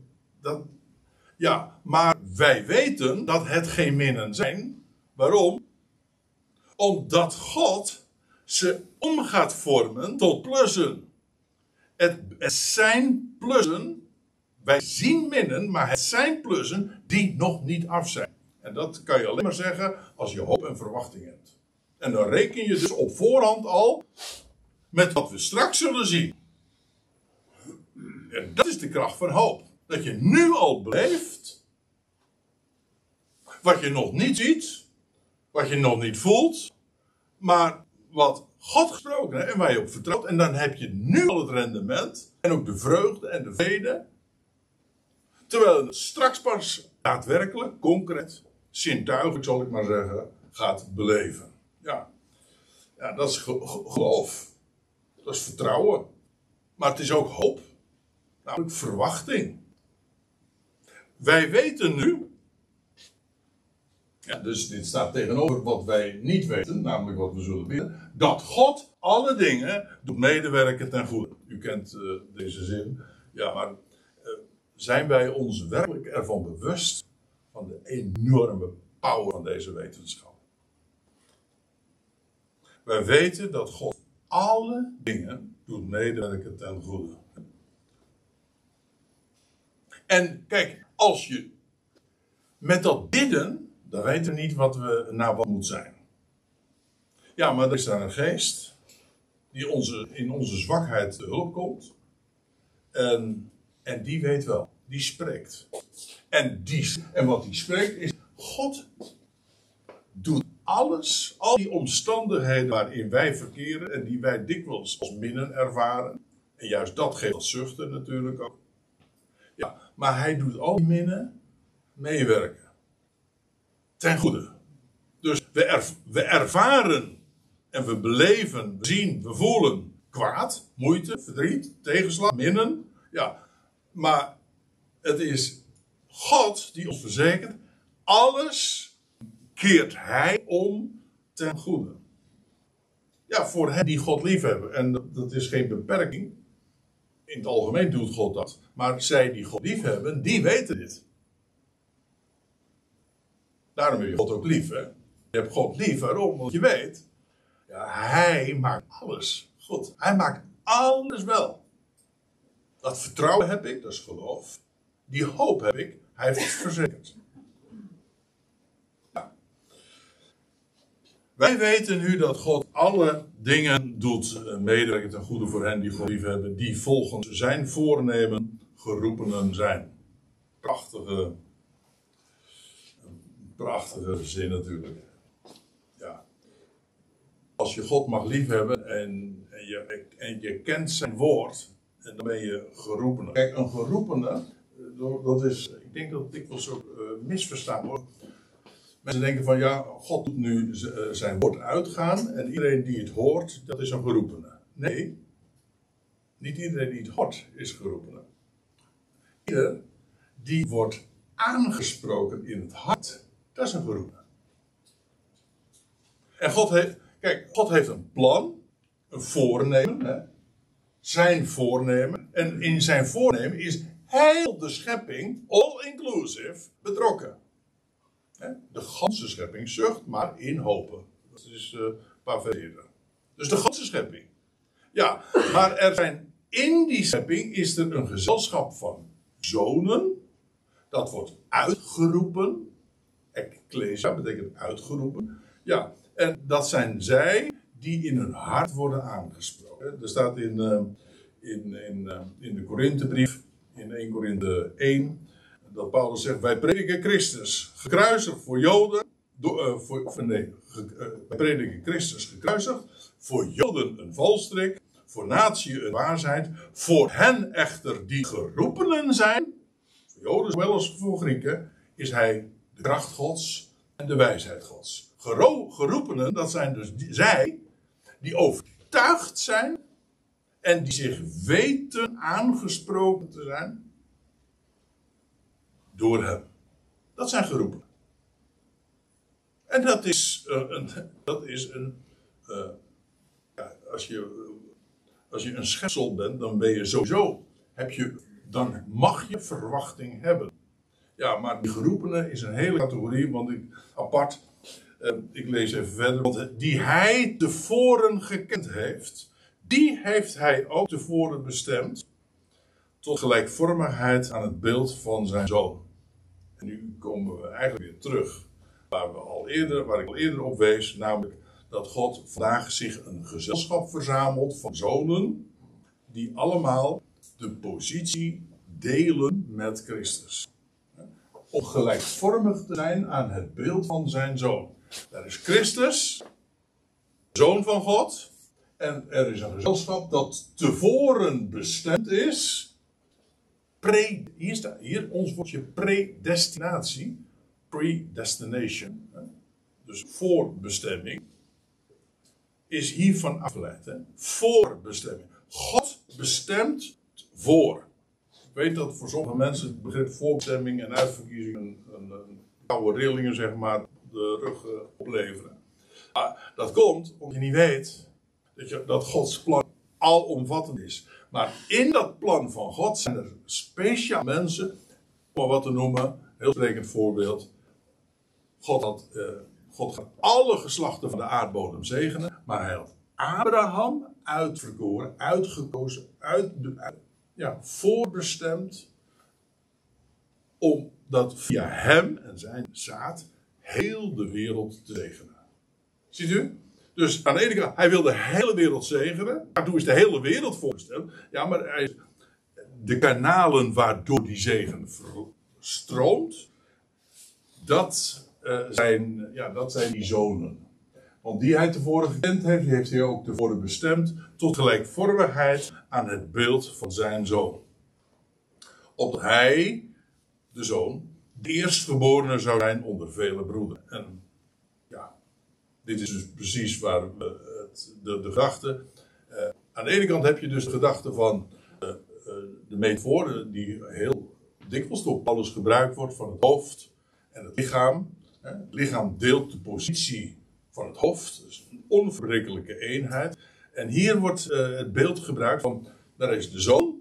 Maar wij weten dat het geen minnen zijn. Waarom? Omdat God ze om gaat vormen tot plussen. Het zijn plussen. Wij zien minnen, maar het zijn plussen die nog niet af zijn. En dat kan je alleen maar zeggen als je hoop en verwachting hebt. En dan reken je dus op voorhand al met wat we straks zullen zien. En dat is de kracht van hoop. Dat je nu al beleeft wat je nog niet ziet, wat je nog niet voelt, maar wat God gesproken heeft en waar je op vertrouwt. En dan heb je nu al het rendement en ook de vreugde en de vrede. Terwijl het straks pas daadwerkelijk, concreet, zintuigelijk zal ik maar zeggen, gaat beleven. Ja, dat is geloof. Dat is vertrouwen. Maar het is ook hoop. Namelijk verwachting. Wij weten nu. Ja, dus dit staat tegenover wat wij niet weten, namelijk wat we zullen bidden. Dat God alle dingen doet medewerken ten goede. U kent deze zin. Ja, maar zijn wij ons werkelijk ervan bewust van de enorme power van deze wetenschap? Wij weten dat God alle dingen doet medewerken ten goede. En kijk, als je met dat bidden, dan weten we niet wat moet zijn. Ja, maar er is daar een geest die in onze zwakheid te hulp komt. En die weet wel, die spreekt. En wat die spreekt is, God doet alles, al die omstandigheden waarin wij verkeren en die wij dikwijls als minnen ervaren. En juist dat geeft als zuchten natuurlijk ook. Ja, maar hij doet al die minnen meewerken. Ten goede. Dus we ervaren en we beleven, we zien, we voelen kwaad, moeite, verdriet, tegenslag, minnen. Ja, maar het is God die ons verzekert, alles keert hij om ten goede. Ja, voor hen die God liefhebben. En dat is geen beperking. In het algemeen doet God dat. Maar zij die God liefhebben, die weten dit. Daarom heb je God ook lief, hè. Je hebt God lief, waarom? Want je weet, ja, hij maakt alles goed. Hij maakt alles wel. Dat vertrouwen heb ik, dat is geloof. Die hoop heb ik, hij heeft het verzekerd. Ja. Wij weten nu dat God alle dingen doet medewerken ten goede voor hen die God lief hebben, die volgens zijn voornemen geroepenen zijn. Prachtige zin natuurlijk. Ja. Als je God mag liefhebben en je kent zijn woord, en dan ben je geroepene. Kijk, een geroepene, dat is, ik denk dat het dikwijls ook misverstaan wordt. Mensen denken van, ja, God doet nu zijn woord uitgaan en iedereen die het hoort, dat is een geroepene. Nee, niet iedereen die het hoort is geroepene. Ieder die wordt aangesproken in het hart, dat is een geroepene. En God heeft een plan een voornemen. Hè? Zijn voornemen. En in zijn voornemen is heel de schepping, all inclusive, betrokken. Hè? De ganse schepping zucht maar in hopen. Dat is een paar vers eerder. Dus de ganse schepping. Ja, maar er zijn in die schepping is er een gezelschap van zonen. Dat wordt uitgeroepen. Ecclesia betekent uitgeroepen. Ja, en dat zijn zij die in hun hart worden aangesproken. Er staat in de Korinthebrief, in 1 Korinthe 1, dat Paulus zegt: wij prediken Christus gekruisigd voor Joden. Wij prediken Christus gekruisigd. Voor Joden een valstrik. Voor natie een waarsheid. Voor hen echter die geroepenen zijn. Voor Joden zowel als voor Grieken. Is hij de kracht Gods en de wijsheid Gods. Geroepenen, dat zijn dus zij die overtuigd zijn. En die zich weten aangesproken te zijn. Door hem. Dat zijn geroepenen. En dat is als je een schepsel bent, dan ben je sowieso, dan mag je verwachting hebben. Ja, maar die geroepenen is een hele categorie, apart. Ik lees even verder. Want die hij tevoren gekend heeft, die heeft hij ook tevoren bestemd tot gelijkvormigheid aan het beeld van zijn zoon. En nu komen we eigenlijk weer terug waar ik al eerder op wees, namelijk dat God vandaag zich een gezelschap verzamelt van zonen die allemaal de positie delen met Christus. Om gelijkvormig te zijn aan het beeld van zijn zoon. Daar is Christus, zoon van God, en er is een gezelschap dat tevoren bestemd is. Hier staat ons woordje predestinatie. Predestination. Dus voorbestemming. Is hiervan afgeleid. Hè? Voorbestemming. God bestemt voor. Ik weet dat voor sommige mensen het begrip voorbestemming en uitverkiezing een koude rillingen zeg maar de rug opleveren. Maar dat komt omdat je niet weet dat Gods plan alomvattend is. Maar in dat plan van God zijn er speciaal mensen, om wat te noemen, heel sprekend voorbeeld. God gaat alle geslachten van de aardbodem zegenen, maar hij had Abraham uitverkoren, uitgekozen, voorbestemd, omdat via hem en zijn zaad heel de wereld te zegenen. Ziet u? Dus aan de ene kant, hij wil de hele wereld zegenen. Daartoe is de hele wereld voorbestemd. Ja, maar de kanalen waardoor die zegen stroomt, dat zijn die zonen. Want die hij tevoren gekend heeft, die heeft hij ook tevoren bestemd tot gelijkvormigheid aan het beeld van zijn zoon. Opdat hij, de zoon, de eerstgeborene zou zijn onder vele broederen. En dit is dus precies waar de gedachte. Aan de ene kant heb je dus de gedachte van de metafoor die heel dikwijls door Paulus gebruikt wordt van het hoofd en het lichaam. Het lichaam deelt de positie van het hoofd, dus een onverbrekelijke eenheid. En hier wordt het beeld gebruikt van, daar is de zoon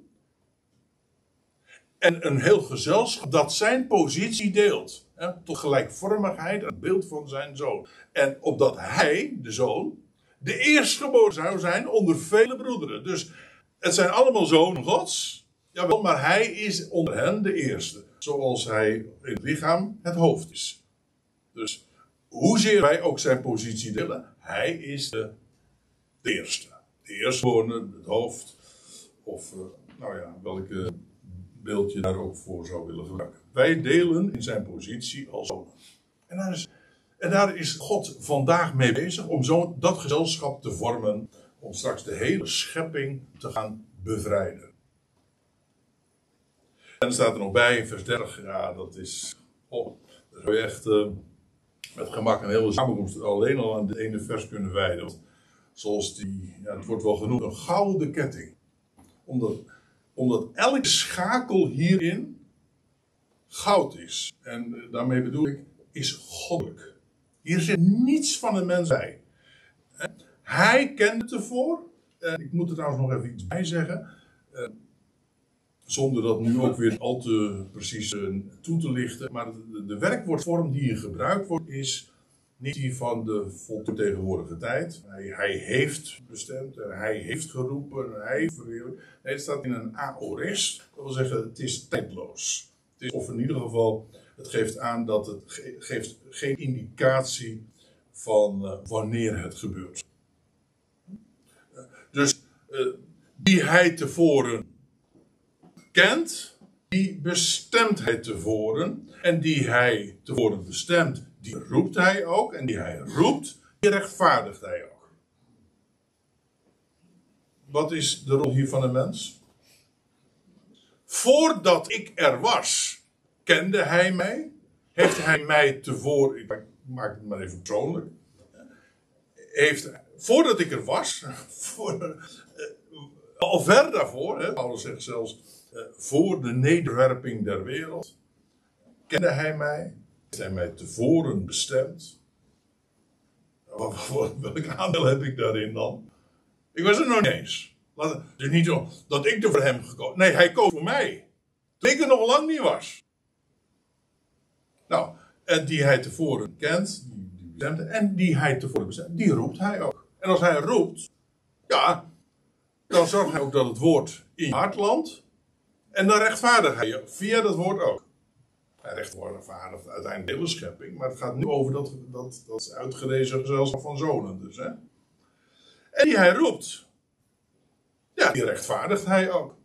en een heel gezelschap dat zijn positie deelt. Tot gelijkvormigheid aan het beeld van zijn zoon. En opdat hij, de zoon, de eerstgeboren zou zijn onder vele broederen. Dus het zijn allemaal zonen Gods. Jawel, maar hij is onder hen de eerste. Zoals hij in het lichaam het hoofd is. Dus hoezeer wij ook zijn positie delen, hij is de eerste. De eerstgeborene, het hoofd. Of welke beeld je daar ook voor zou willen gebruiken. Wij delen in zijn positie als zonen. En daar is God vandaag mee bezig om dat gezelschap te vormen. Om straks de hele schepping te gaan bevrijden. En dan staat er nog bij in vers 30. Ja, dat is... dat zou je echt met gemak een hele samenkomst alleen al aan dit ene vers kunnen wijden. Zoals het wordt wel genoemd een gouden ketting. Omdat elke schakel hierin goud is. En daarmee bedoel ik, is goddelijk. Hier zit niets van een mens bij. Hij kende tevoren. Ik moet er trouwens nog even iets bij zeggen. Zonder dat nu ook weer al te precies toe te lichten. Maar de werkwoordvorm die hier gebruikt wordt is niet die van de voltegenwoordige tijd. Hij heeft bestemd, hij heeft geroepen, hij heeft verheerlijkt. Nee, het staat in een aorist. Dat wil zeggen, het is tijdloos. Het is, of in ieder geval, het geeft aan dat het geeft geen indicatie van wanneer het gebeurt. Dus die hij tevoren kent, die bestemt hij tevoren. En die hij tevoren bestemt, die roept hij ook. En die hij roept, die rechtvaardigt hij ook. Wat is de rol hier van een mens? Voordat ik er was, kende hij mij. Heeft hij mij tevoren, ik maak het maar even persoonlijk. Voordat ik er was, al ver daarvoor, hè, Paulus zegt zelfs, voor de nederwerping der wereld, kende hij mij, heeft hij mij tevoren bestemd. Welk aandeel heb ik daarin dan? Ik was er nog niet eens. Het is niet zo dat ik er voor hem gekozen. Nee, hij koos voor mij. Toen ik er nog lang niet was. Nou, en die hij tevoren kent, die bestemde, en die hij tevoren bestemt, die roept hij ook. En als hij roept, ja, dan zorgt hij ook dat het woord in je hart landt. En dan rechtvaardigt hij je via dat woord ook. Hij rechtvaardigt uiteindelijk de hele schepping. Maar het gaat nu over dat uitgerezen gezelschap van zonen. Dus, hè. En die hij roept. Ja, die rechtvaardigt hij ook.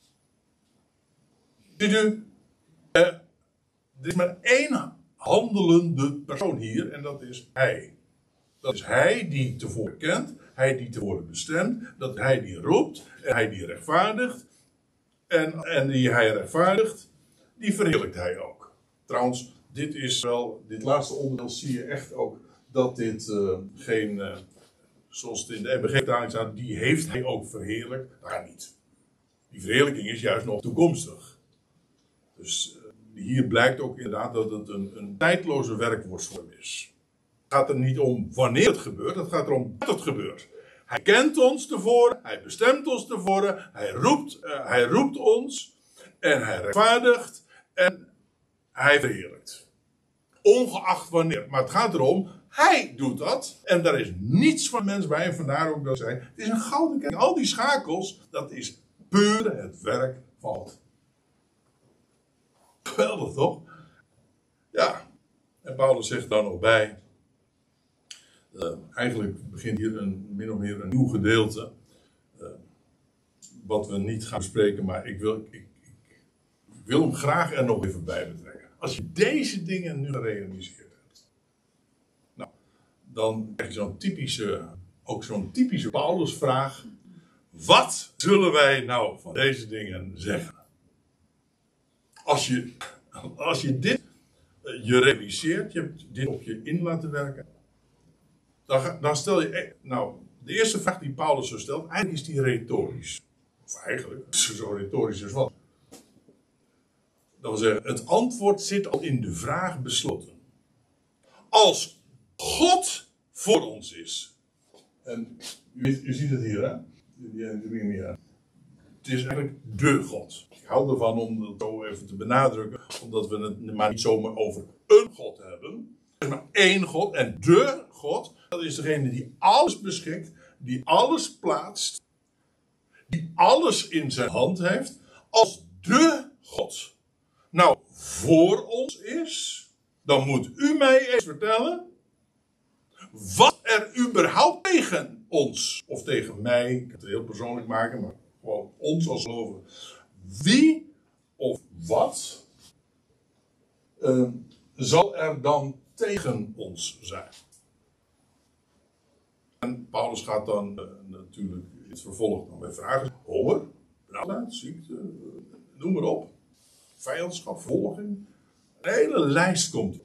Ziet u? Er is maar één handelende persoon hier. En dat is hij. Dat is hij die tevoren kent. Hij die tevoren bestemt. Dat hij die roept. En hij die rechtvaardigt. En die hij rechtvaardigt, die verheerlijkt hij ook. Trouwens, dit laatste onderdeel zie je echt ook dat dit geen, zoals het in de MBG-vertaling staat, die heeft hij ook verheerlijkt. Dat niet. Die verheerlijking is juist nog toekomstig. Dus hier blijkt ook inderdaad dat het een tijdloze werkwoordsvorm is. Het gaat er niet om wanneer het gebeurt, het gaat erom dat het gebeurt. Hij kent ons tevoren, hij bestemt ons tevoren, hij roept ons en hij rechtvaardigt en hij verheerlijkt. Ongeacht wanneer, maar het gaat erom, hij doet dat en daar is niets van mens bij en vandaar ook dat zij, het is een gouden kijk. Al die schakels, dat is puur het werk van God. Geweldig toch? Ja, en Paulus zegt dan nog bij. Eigenlijk begint hier min of meer een nieuw gedeelte. Wat we niet gaan bespreken, maar ik wil hem graag er nog even bij betrekken. Als je deze dingen nu gerealiseerd hebt. Nou, dan krijg je zo'n typische Paulusvraag. Wat zullen wij nou van deze dingen zeggen? Als je dit je realiseert, je hebt dit op je in laten werken. Dan stel je, nou, de eerste vraag die Paulus zo stelt, eigenlijk is die retorisch. Of eigenlijk, zo retorisch als wat. Dat wil zeggen, het antwoord zit al in de vraag besloten. Als God voor ons is. En u ziet het hier, hè? Het is eigenlijk de God. Ik hou ervan om dat zo even te benadrukken, omdat we het maar niet zomaar over een God hebben. Er is maar één God en de God, dat is degene die alles beschikt, die alles plaatst, die alles in zijn hand heeft, als de God nou voor ons is, dan moet u mij eens vertellen wat er überhaupt tegen ons, of tegen mij, ik kan het heel persoonlijk maken, maar gewoon ons als gelovigen, wie of wat zal er dan tegen ons zijn? En Paulus gaat dan natuurlijk in het vervolg dan bij vragen. Honger, benauwdheid, ziekte, noem maar op. Vijandschap, volging. Een hele lijst komt.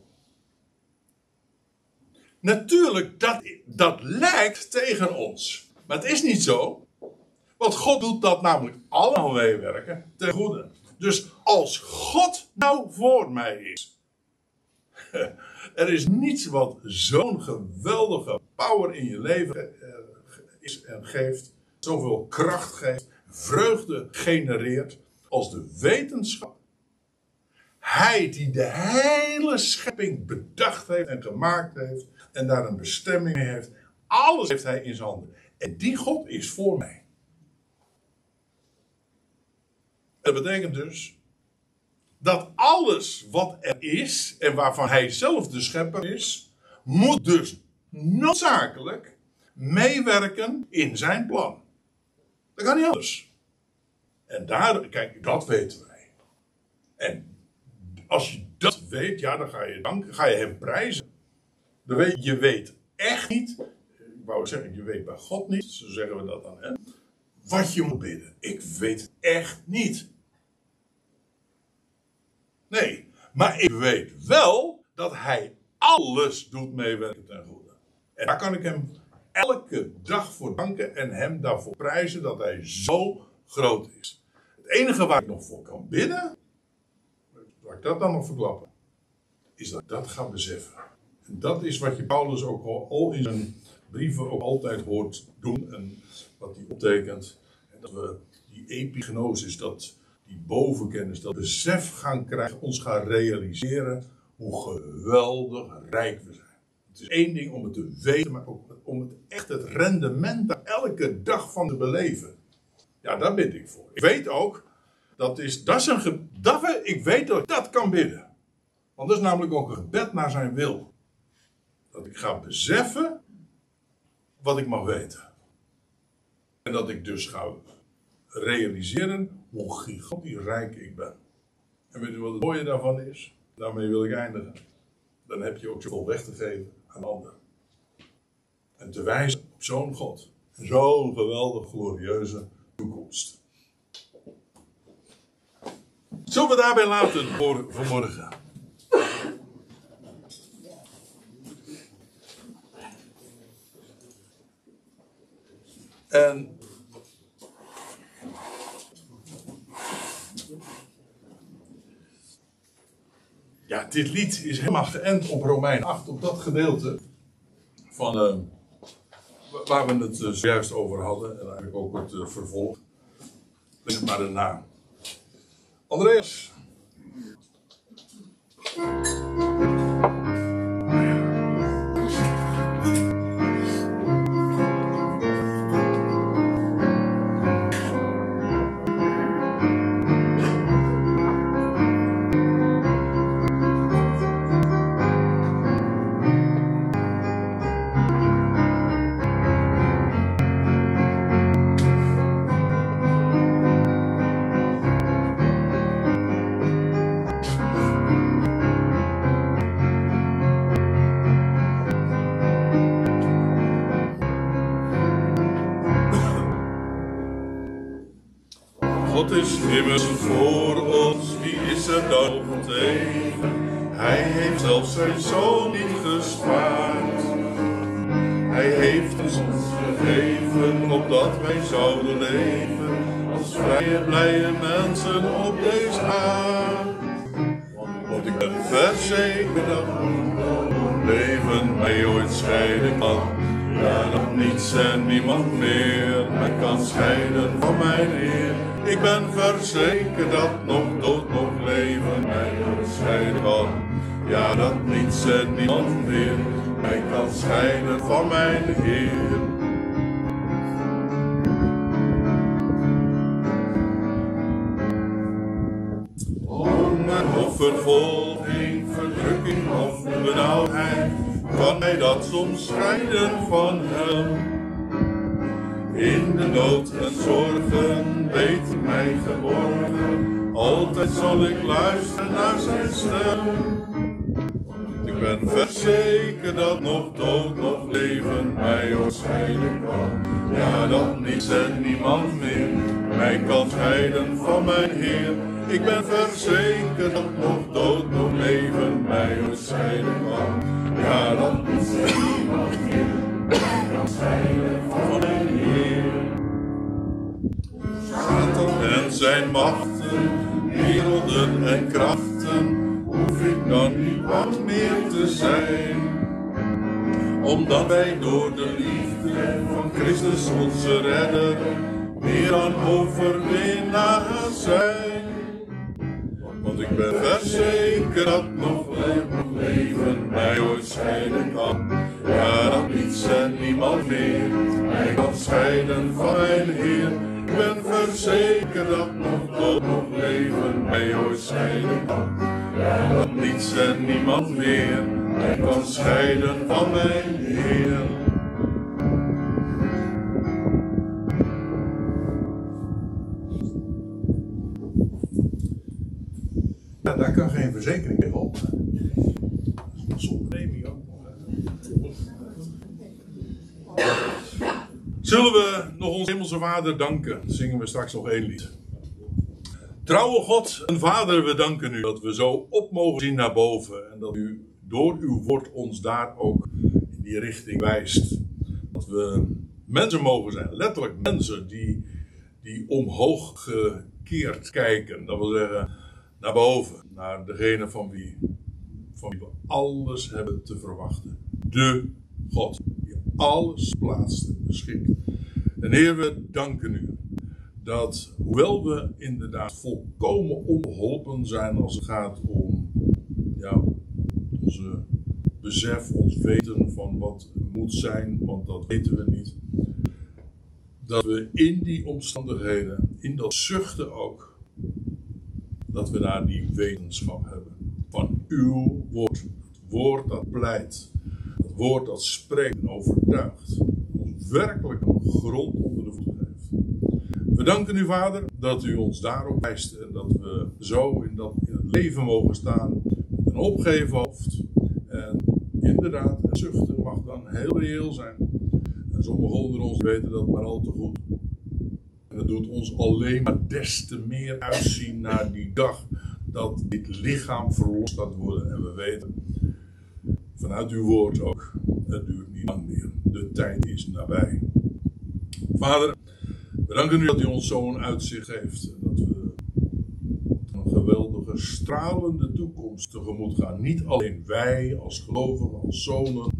Natuurlijk, dat lijkt tegen ons. Maar het is niet zo. Want God doet dat namelijk allemaal meewerken ten goede. Dus als God nou voor mij is. Er is niets wat zo'n geweldige power in je leven is en geeft. zoveel kracht geeft, vreugde genereert, als de wetenschap. Hij die de hele schepping bedacht heeft en gemaakt heeft en daar een bestemming mee heeft, alles heeft hij in zijn handen. En die God is voor mij. Dat betekent dus dat alles wat er is en waarvan hij zelf de schepper is, moet dus noodzakelijk meewerken in zijn plan. Dat kan niet anders. En daar, kijk, dat weten wij. En als je dat weet, ja, dan ga je danken, ga je hem prijzen. Je weet echt niet, ik wou zeggen, je weet bij God niet, zo zeggen we dat dan, hè, wat je moet bidden. Ik weet het echt niet. Nee, maar ik weet wel dat hij alles doet meewerken ten goede. En daar kan ik hem elke dag voor danken en hem daarvoor prijzen dat hij zo groot is. Het enige waar ik nog voor kan bidden, laat ik dat dan nog verklappen, is dat ik dat ga beseffen. En dat is wat je Paulus ook al in zijn brieven ook altijd hoort doen en wat hij optekent. En dat we die epignosis, die bovenkennis, dat besef gaan krijgen, ons gaan realiseren hoe geweldig rijk we zijn. Het is één ding om het te weten, maar ook om het echt het rendement daar elke dag van te beleven. Ja, daar bid ik voor. Ik weet ook, ik weet dat ik dat kan bidden. Want dat is namelijk ook een gebed naar zijn wil. Dat ik ga beseffen wat ik mag weten. En dat ik dus ga realiseren hoe gigantisch rijk ik ben. En weet u wat het mooie daarvan is? Daarmee wil ik eindigen. Dan heb je ook zoveel weg te geven aan anderen. En te wijzen op zo'n God. Zo'n geweldig glorieuze toekomst. Zullen we daarbij laten voor vanmorgen? En ja, dit lied is helemaal geënt op Romeinen 8, op dat gedeelte van waar we het zojuist over hadden. En eigenlijk ook het vervolg. Lees het maar daarna. Andreas. God is immers voor ons, wie is er dan nog tegen? Hij heeft zelfs zijn zoon niet gespaard. Hij heeft ons gegeven, opdat wij zouden leven, als vrije, blije mensen op deze aarde. Want ik ben verzekerd dat leven mij ooit scheiden kan. Ja, dat niets en niemand meer mij kan scheiden van mijn Heer. Ik ben verzekerd dat nog dood, nog leven mij scheiden kan. Ja, dat niets en niemand meer mij kan scheiden van mijn Heer. Honger of vervolging, verdrukking of benauwdheid, kan mij dat soms scheiden van hem. In de nood en zorgen weet mij geborgen, altijd zal ik luisteren naar zijn stem. Ik ben verzekerd dat nog dood, nog leven mij ooit scheiden kan. Ja, dat niets en niemand meer mij kan scheiden van mijn Heer. Ik ben verzekerd dat nog dood, nog leven mij ooit scheiden kan. Ja, dat niets en niemand meer mij kan scheiden van mijn Heer. Satan en zijn machten, werelden en krachten, hoef ik dan niet bang meer te zijn. Omdat wij door de liefde van Christus onze redder meer dan overwinnaar zijn. Want ik ben verzekerd dat nog leven mij ooit scheiden kan. Ja, dat niets en niemand meer mij kan scheiden van mijn Heer. Ik ben verzekerd dat nog leven mij ooit scheiden kan. Ja, dat niets en niemand meer mij kan scheiden van mijn Heer. Ja, daar kan geen verzekering mee op. Dat is een onderneming ook. Zullen we nog onze hemelse Vader danken? Dan zingen we straks nog 1 lied. Trouwe God en Vader, we danken u dat we zo op mogen zien naar boven. En dat u door uw woord ons daar ook in die richting wijst. Dat we mensen mogen zijn, letterlijk mensen die omhoog gekeerd kijken. Dat wil zeggen, naar boven, naar degene van wie we alles hebben te verwachten. De God, die alles plaatst en beschikt. En Heer, we danken u dat, hoewel we inderdaad volkomen onbeholpen zijn als het gaat om onze besef, ons weten van wat moet zijn, want dat weten we niet. Dat we in die omstandigheden, in dat zuchten ook, dat we daar die wetenschap hebben van uw woord. Het woord dat pleit. Het woord dat spreekt en overtuigt. Ons werkelijk een grond onder de voeten geeft. We danken u, Vader, dat u ons daarop wijst. En dat we zo in het leven mogen staan. Met een opgeheven hoofd. En inderdaad, het zuchten mag dan heel reëel zijn. En sommigen onder ons weten dat maar al te goed. En dat doet ons alleen maar des te meer uitzien naar die dag dat dit lichaam verlost gaat worden. En we weten vanuit uw woord ook, het duurt niet lang meer. De tijd is nabij. Vader, we danken u dat u ons zo'n uitzicht geeft. Dat we een geweldige, stralende toekomst tegemoet gaan. Niet alleen wij als gelovigen, als zonen,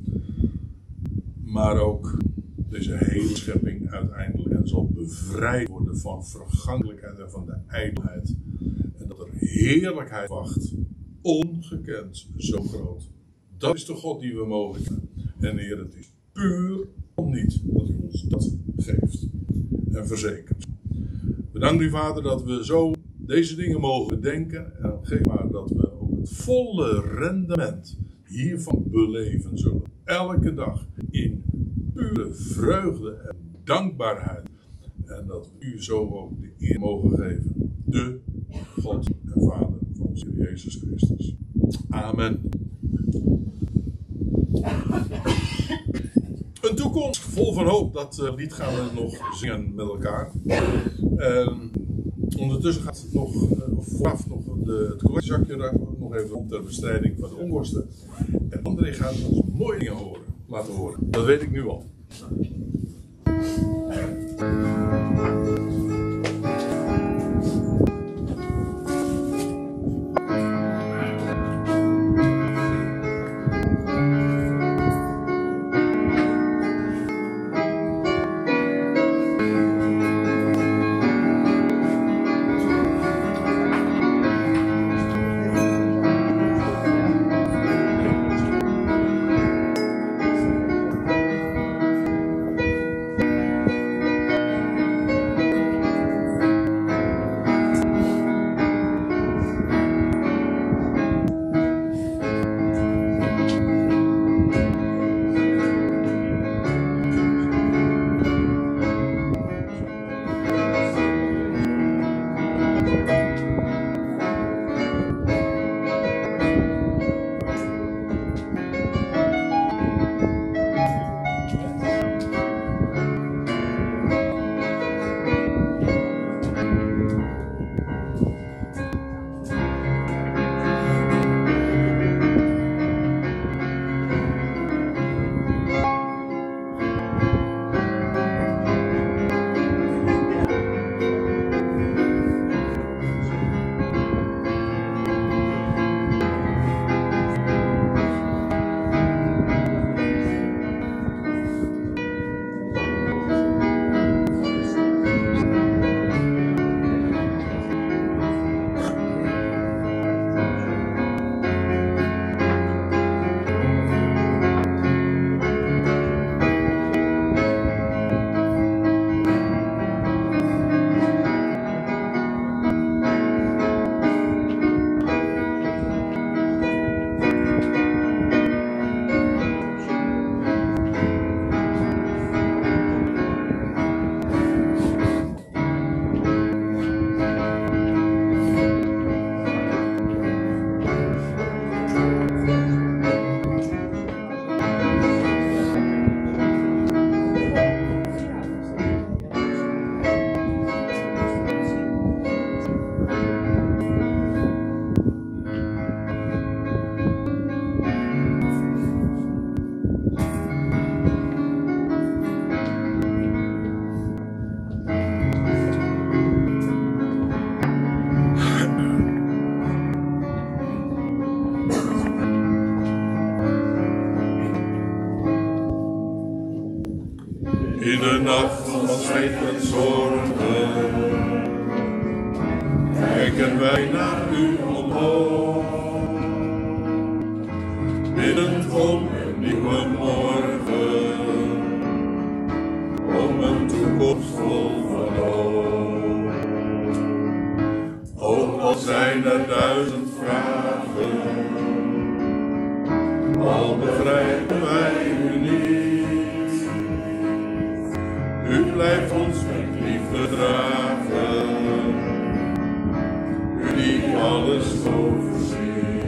maar ook deze hele schepping uiteindelijk en zal bevrijd worden van vergankelijkheid en van de ijdelheid. En dat er heerlijkheid wacht, ongekend, zo groot. Dat is de God die we mogen kennen. En Heer, het is puur om niet dat u ons dat geeft en verzekert. We danken u, Vader, dat we zo deze dingen mogen bedenken. En geef maar dat we ook het volle rendement hiervan beleven zullen. Elke dag in pure vreugde en dankbaarheid. En dat we u zo ook de eer mogen geven. De God en Vader van onze Heer Jezus Christus. Amen. Een toekomst vol van hoop. Dat lied gaan we nog zingen met elkaar. Ondertussen gaat het nog, vooraf nog het collectezakje nog even om ter bestrijding van de onkosten. En André gaat ons mooie dingen laten horen. Dat weet ik nu al. de nacht van spijt en zorgen, kijken wij naar u omhoog. Biddend om een nieuwe morgen, om een toekomst vol van hoop. Ook al zijn er 1000 vragen, al begrijpen wij u niet. U blijft ons met liefde dragen, u die alles overziet.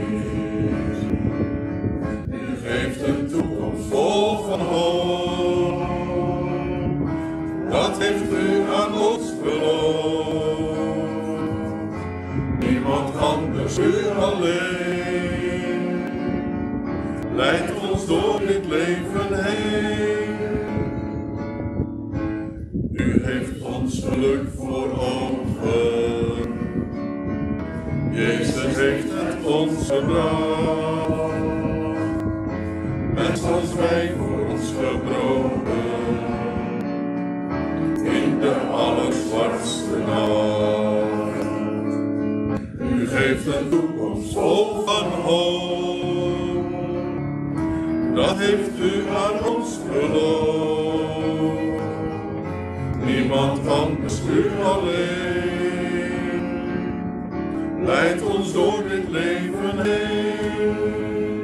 U geeft een toekomst vol van hoop, dat heeft u aan ons beloofd. Niemand anders, u alleen, leidt ons door dit leven heen. U heeft ons geluk voor ogen, Jezus heeft het ons gebracht. Mens als wij voor ons gebroken, in de allerzwartste nacht. U geeft een toekomst vol van hoop, dat heeft u aan ons beloofd. Niemand anders, u alleen, leidt ons door dit leven heen.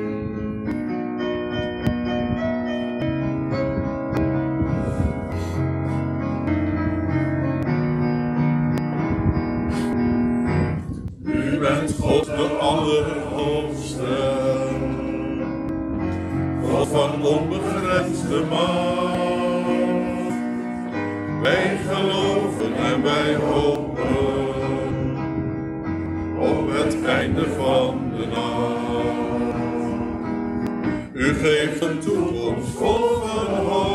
U bent God de Allerhoogste, God van onbegrensde macht. Wij geloven en wij hopen op het einde van de nacht. U geeft een toekomst vol van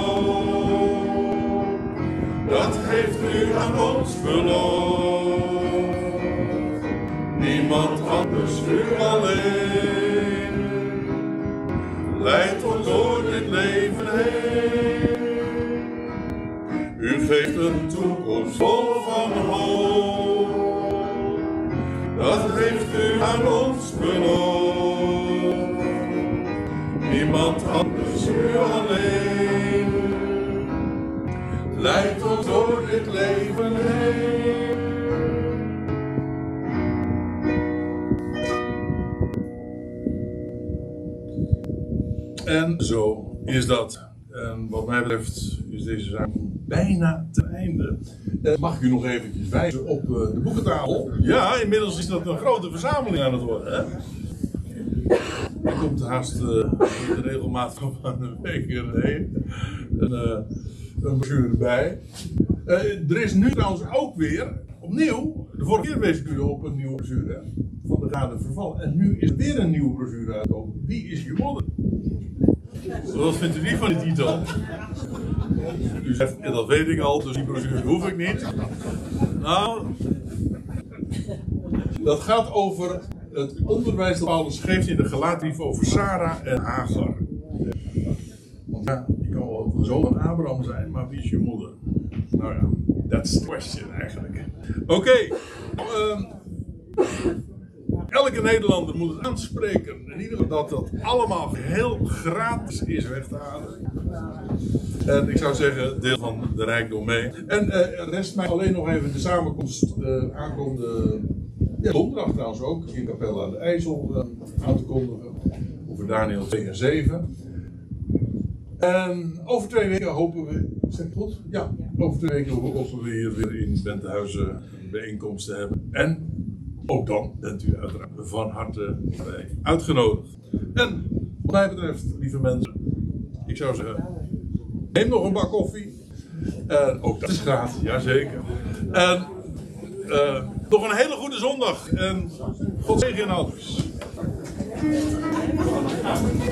hoop, dat heeft u aan ons beloofd. Niemand anders, u alleen, leidt ons door dit leven heen. U geeft een toekomst vol van hoop, dat heeft u aan ons beloofd. Niemand anders, u alleen, leidt ons door dit leven heen. En zo is dat. En wat mij betreft is deze zaak bijna ten einde. Mag ik u nog eventjes wijzen op de boekentafel? Ja, inmiddels is dat een grote verzameling aan het worden. Hè? Er komt haast de regelmatig van een week heen een brochure bij. Er is nu trouwens ook weer opnieuw, de vorige keer wees ik u op een nieuwe brochure van de Gade Verval. En nu is er weer een nieuwe brochure uitgekomen. Wie is je modder? Wat vindt u niet van die titel? U zegt, dat weet ik al, dus die brochure hoef ik niet. Nou, dat gaat over het onderwijs dat Paulus geeft in de Galatenbrief over Sarah en Hagar. Want ja, je kan wel zo van Abraham zijn, maar wie is je moeder? Nou ja, that's the question eigenlijk. Oké. Elke Nederlander moet het aanspreken. In ieder geval dat allemaal heel gratis is weg te halen. En ik zou zeggen, deel van de rijkdom mee. En rest mij alleen nog even de samenkomst aankomende donderdag trouwens ook. In Capelle aan de IJssel aan te kondigen. Over Daniel 2 en 7. En over 2 weken hopen we... Zeg ik goed? Ja. Over 2 weken hopen we hier weer in Bentehuizen een bijeenkomst te hebben. En... ook dan bent u uiteraard van harte uitgenodigd. En wat mij betreft, lieve mensen, ik zou zeggen, neem nog een bak koffie. Ook dat is gratis, jazeker. En nog een hele goede zondag. En God zegen en alles.